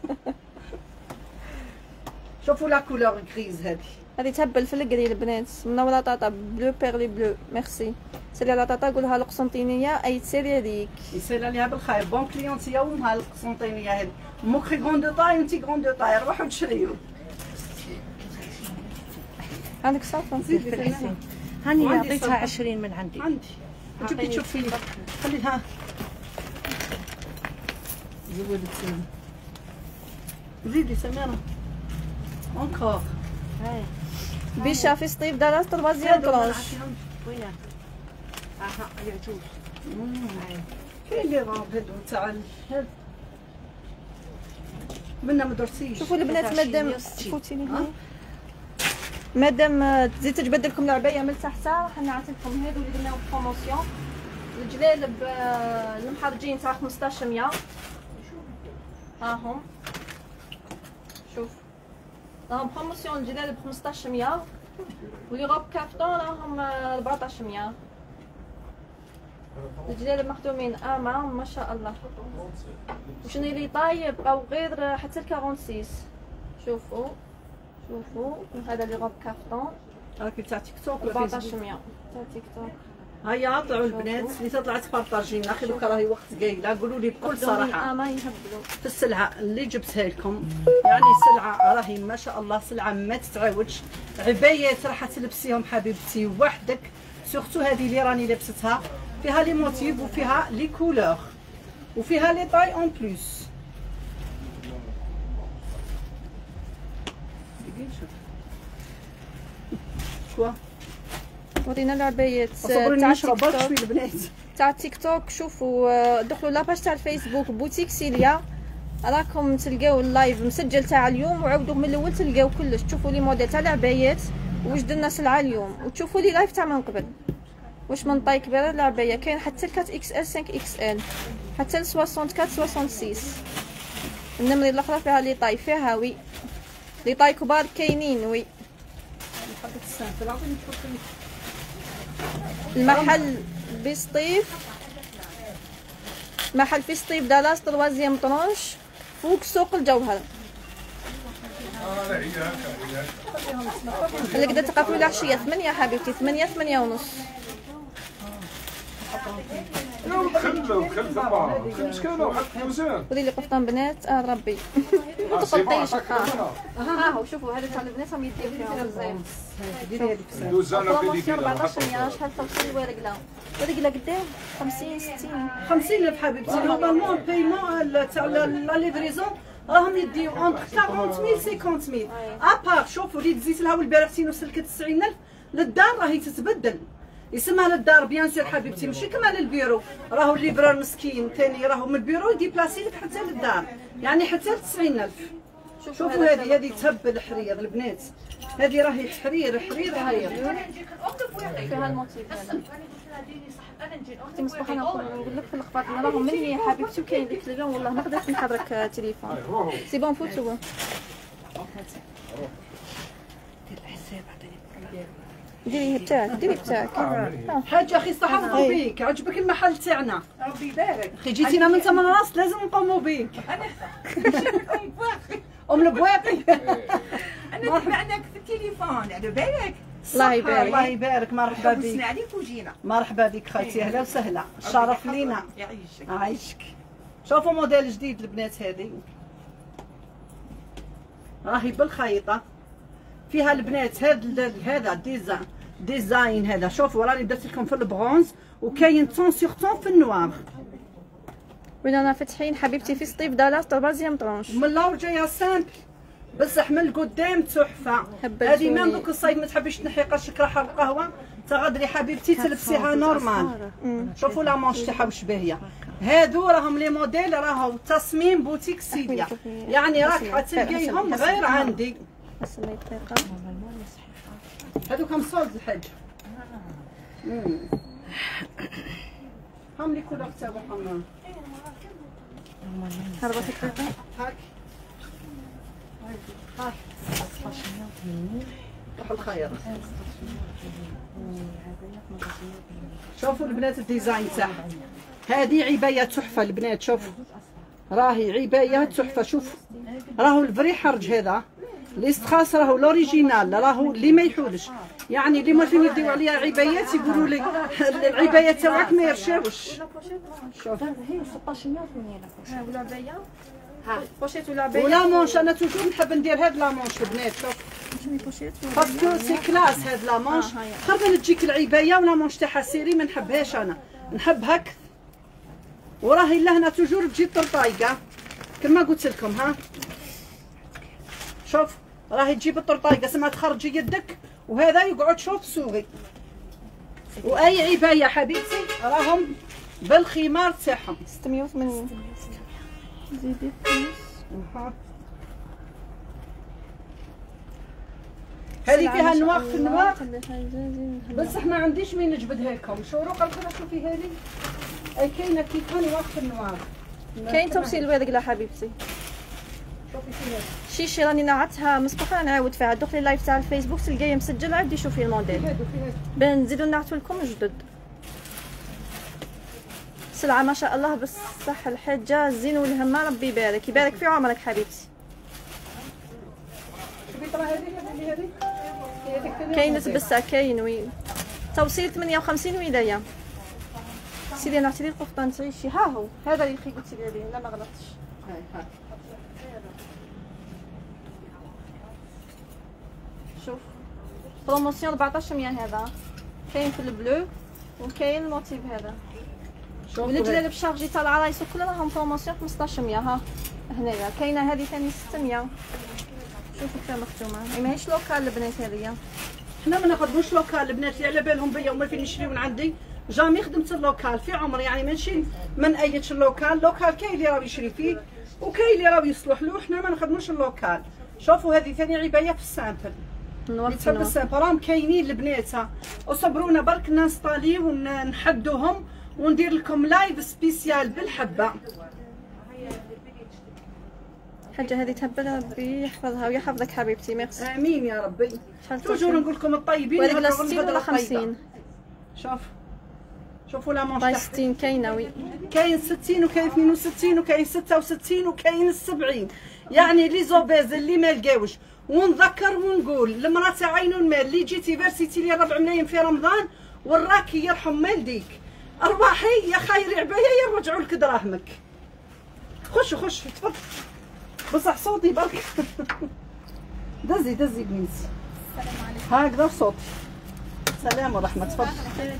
شوفوا لا كولور غريز هذه تهبل في القري البنات. منوره طاطا بلو بيرلي بلو. ميرسي. سيري على طاطا قولها القسنطينيه اي تسيري هذيك. يسير عليها بالخير. بون كليونتيه ومها القسنطينيه هذه. موكري غون دو طاي وانتي غون دو طاي. روحوا تشريو. عندك صافه؟ زيدي في الحسين. هاني عطيتها 20 من عندي. جبتي تشوفي خليها. زودت سنة. زيدي سميرة. انكور. هاي بيشا في سطيف دارت تروازيام طرونش. وينها؟ اها العجوز. كاين اللي راه هادو تاع منا ما درتيش. شوفوا البنات مادام فوتيني هنا مادام تزيد تجبد لكم العبايه من تحت راح نعطيكم هادو اللي درناو بروموسيون. الجلالب المحرجين تاع 1500 هاهم. شوف راهم بروموسيون الجلالب 1500 واللي غوب كارتون راهم 1400. الجلالب مخدومين ما شاء الله. وشنو اللي طايب بقاو غير حتى ال 46. شوفوا هذا اللي غوب كارتون راكي تاع تيك توك ولا 1400 تاع تيك توك. هيا طلعوا البنات اللي تطلع تبارطاجي لنا. اخي دوكا راهي وقت قايله. قولوا لي بكل صراحه ما يهبلوا في السلعه اللي جبتها لكم. يعني سلعه راهي ما شاء الله، سلعه ما تتعاودش. عبايات راح تلبسيهم حبيبتي وحدك. سورتو هذه اللي راني لابستها فيها لي موتيف وفيها لي كولور وفيها لي طاي اون بلوس. شوا ورينا العبايات صبروني تاع نشرب تيك برك شويه توك. البنات. تاع تيك توك شوفوا دخلوا لاباج تاع الفيسبوك بوتيك سيليا راكم تلقاو اللايف مسجل تاع اليوم وعاودوا من الاول تلقاو كلش. تشوفوا لي موديل تاع العبايات واش درنا سلعه اليوم وتشوفوا لي لايف تاع من قبل واش من طاي كبيره العبايه. كاين حتى 4 اكس ال 5 اكس ال حتى 64 66. النمري الاخرى فيها لي طاي فيها وي لي طاي كبار كاينين وي. المحل بسطيف محل في سطيف دالاس تروازيام طرونش فوق سوق الجوهر. اللي قد تقفلوا العشيه 8 حبيبتي 8 ونص. ودي لي قفطان بنات ربي ما تقطيش. ها هو شوفوا هذا تاع البنات راهم يديو فيهم بزاف. بروموسيون 1400 شحال توصل ورقله قدام 50 60 50,000 حبيبتي. نورمالمون البايمون تاع لا ليفريزون راهم يديو اونتر 40,000 50,000. ابار شوفوا اللي دزيت لها والبارحتين وسلكت 90,000 للدار راهي تتبدل. يسمى للدار بيان سور حبيبتي ماشي كما للبيرو. راهو الليفرار مسكين ثاني راهو من البيرو يديبلاسي لك حتى للدار يعني حتى ل 90,000. شوفوا هذه تهبل حرير البنات. هذه راهي حرير فيها الموتيف هذا. اختي مصباح انا نقول لك في الخباط راهم مني حبيبتي وكاين ديك اللون والله ما قدرت نحرك التليفون. سي بون فوتو ديري بتاعك حاجه اخي استحفظوا بيك. عجبك المحل تاعنا ربي يبارك. اخي جيتينا من ثمن راس لازم نقوموا بيك. ام البواقي انا تبعناك في التليفون على بالك. الله يبارك الله يبارك. مرحبا بك. نسمع عليك وجينا. مرحبا بك خالتي. اهلا وسهلا. الشرف لينا. يعيشك. شوفوا موديل جديد البنات. هذه راهي بالخيطه فيها البنات. هذا ديزاين هذا شوفوا راني درت لكم في البرونز وكاين طون سيغ طون في النوار. وين انا فاتحين حبيبتي في سطيف دالاس تروازيام طرونش. من اللور جايه سامبل بصح من القدام تحفه. هذه من دوك الصيف ما تحبيش تنحي قشك راح القهوه تغدري حبيبتي تلبسيها نورمال. شوفوا لا مونش تاعها واش باهيه. هادو راهم لي موديل راهو تصميم بوتيك سيديا، يعني راك حتلقايهم غير عندي. هادو كم صولد الحاج؟ هم لي كولور تاعهم هربت الدقيقه هاك هاك روح الخير. شوفوا البنات الديزاين تاعها، هذه عبايه تحفه البنات. شوفوا راهي عبايه تحفه. شوف راهو الفري حرج هذا الاستخاص راهو لوريجينال راهو اللي ما يحولش، يعني اللي موالفين يديو عليها عبايات يقولوا لي العبايه تاعك ما يرشاوش. شوف هي 1600 ولا عبايه بوشيت ولا عبايه ولا مونش. انا توجور نحب ندير هاد لا مونش البنات. شوف باسكو سي كلاس هاد لا مونش، خاطر تجيك العبايه ولا مونش تاعها سيري ما نحبهاش، انا نحب هكا وراهي لهنا توجور تجي طرطايقه كما قلت لكم. ها شوف راهي تجيب الطرطايقه سما تخرجي يدك وهذا يقعد شوف سوغي. واي عبايه حبيبتي راهم بالخمار تاعهم 680 زيدي هذه فيها نواق في النواق، بصح ما عنديش وين نجبدها لكم. شروق الخضره شوفي هذه اي كاينه كيفها نواق في النواق. كاين توصيل الورق حبيبتي. شوفي فيها شي راني نعتها مسبقا نعاود فيها. دخلي اللايف تاع الفيسبوك تلقايه مسجل، عادي شوفي الموديل بان نزيدو نعتو لكم جدد. سلعه ما شاء الله بصح الحاجه زين والهمه ربي يبارك يبارك في عمرك حبيبتي. شوفي ترى هذه كاين تبسه كاين وين توصيل 58 ولايه. سيدي نعطي لي القفطان تعيشي. ها هو هذا اللي قلتي لي عليه لا ما غلطتش. هاي شوف بروموسيون 1400 هذا كاين في البلو وكاين الموتيف هذا. والجلال بشارجي تاع العرايس كلها راهم بروموسيون 1500. ها هنايا كاينه هذه ثاني 600. شوفوا كيف مختومه ماهيش لوكال البنات هذيا. حنا ما ناخذوش لوكال البنات اللي على بالهم بيا وما فين يشريو من عندي. جامي خدمت اللوكال في عمري، يعني ماشي من ايتش اللوكال. لوكال كاين اللي راهو يشري فيه وكاين اللي راهو يصلح له. حنا ما نخدموش اللوكال. شوفوا هذه ثاني عبايه في السامبل اللي تحب السامبل راهم كاينين البنات. وصبرونا برك نانستالي ونحدوهم وندير لكم لايف سبيسيال بالحبه. حاجه هذه تهبل ربي يحفظها ويحفظك حبيبتي. ميرسي امين يا ربي. توجور نقول لكم الطيبين ولا 60 ولا 50. شوفوا لا مونش 60 كاينه وي كاين 60 وكاين 62 وكاين 66 وكاين 70. يعني لي زوبيز اللي ما لقاوش. ونذكر ونقول المراه تاع عين المال اللي جيتي فيرسيتي لي 4 ملايين في رمضان وراكي يرحم والديك ارواحي يا خير عبايه يرجعوا لك دراهمك. خش تفضل بصح صوتي برك دزي بنيتي. السلام عليكم. هكذا صوتي. سلام ورحمه. تفضل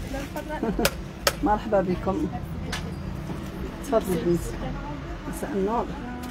مرحبا بكم. تفضلي بنيتي. مساء النور.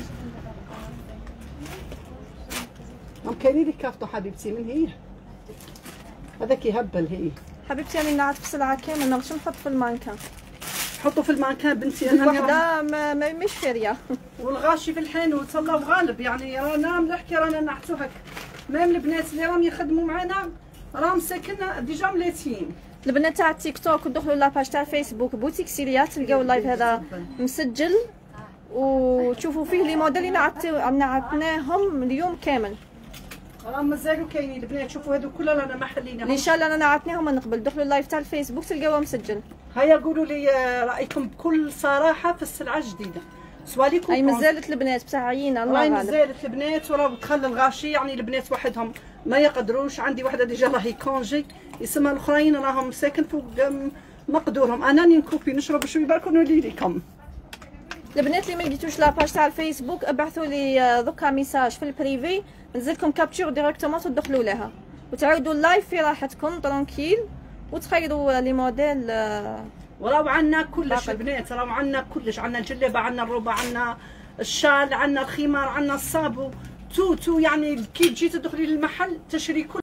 كاينين لي كارطون حبيبتي من هي هذاك يهبل. هي حبيبتي راني نعرف بسلعه كامل ما نمشي نحط في المانكان. حطوا في المانكان بنتي. انا وحده مش فاريه. والغاشي في الحانوت الله غالب. يعني رانا نحكي رانا نعتو هك. ميم البنات اللي راهم يخدموا معنا راهم ساكن ديجا ملاتين. البنات تاع التيك توك ودخلوا لاباج تاع الفيسبوك بوتيك سيليا تلقاو اللايف هذا مسجل وتشوفوا فيه لي موديل اللي نعطناهم اليوم كامل. راهم مازالوا كاينين البنات. شوفوا هذو كلها رانا ما حليناهم. ان شاء الله انا عطناهم من قبل. دخلوا اللايف تاع الفيسبوك تلقاوه مسجل. هيا قولوا لي رايكم بكل صراحه في السلعه الجديده. سوا ليكم اي مازالت البنات بصح عيينه الله غالب. مازالت البنات وراه دخل الغاشي. يعني البنات وحدهم ما يقدروش. عندي وحده ديجا راهي كونجي يسمى الاخرين راهم ساكن فوق مقدورهم. انا نكوبي نشرب شويه برك ونولي لكم. البنات اللي ما لقيتوش لاباج تاع الفيسبوك ابعثوا لي دوكا ميساج في البريفي نزلكم كابتشور ديريكتومون تدخلوا لها وتعاودوا اللايف في راحتكم ترونكيل وتخيروا لي موديل. وراو عندنا كلش البنات. راو عندنا كلش. عندنا الجلابه عندنا الروبه عندنا الشال عندنا الخمار عندنا الصابو تو يعني كي تجي تدخلي للمحل تشري كل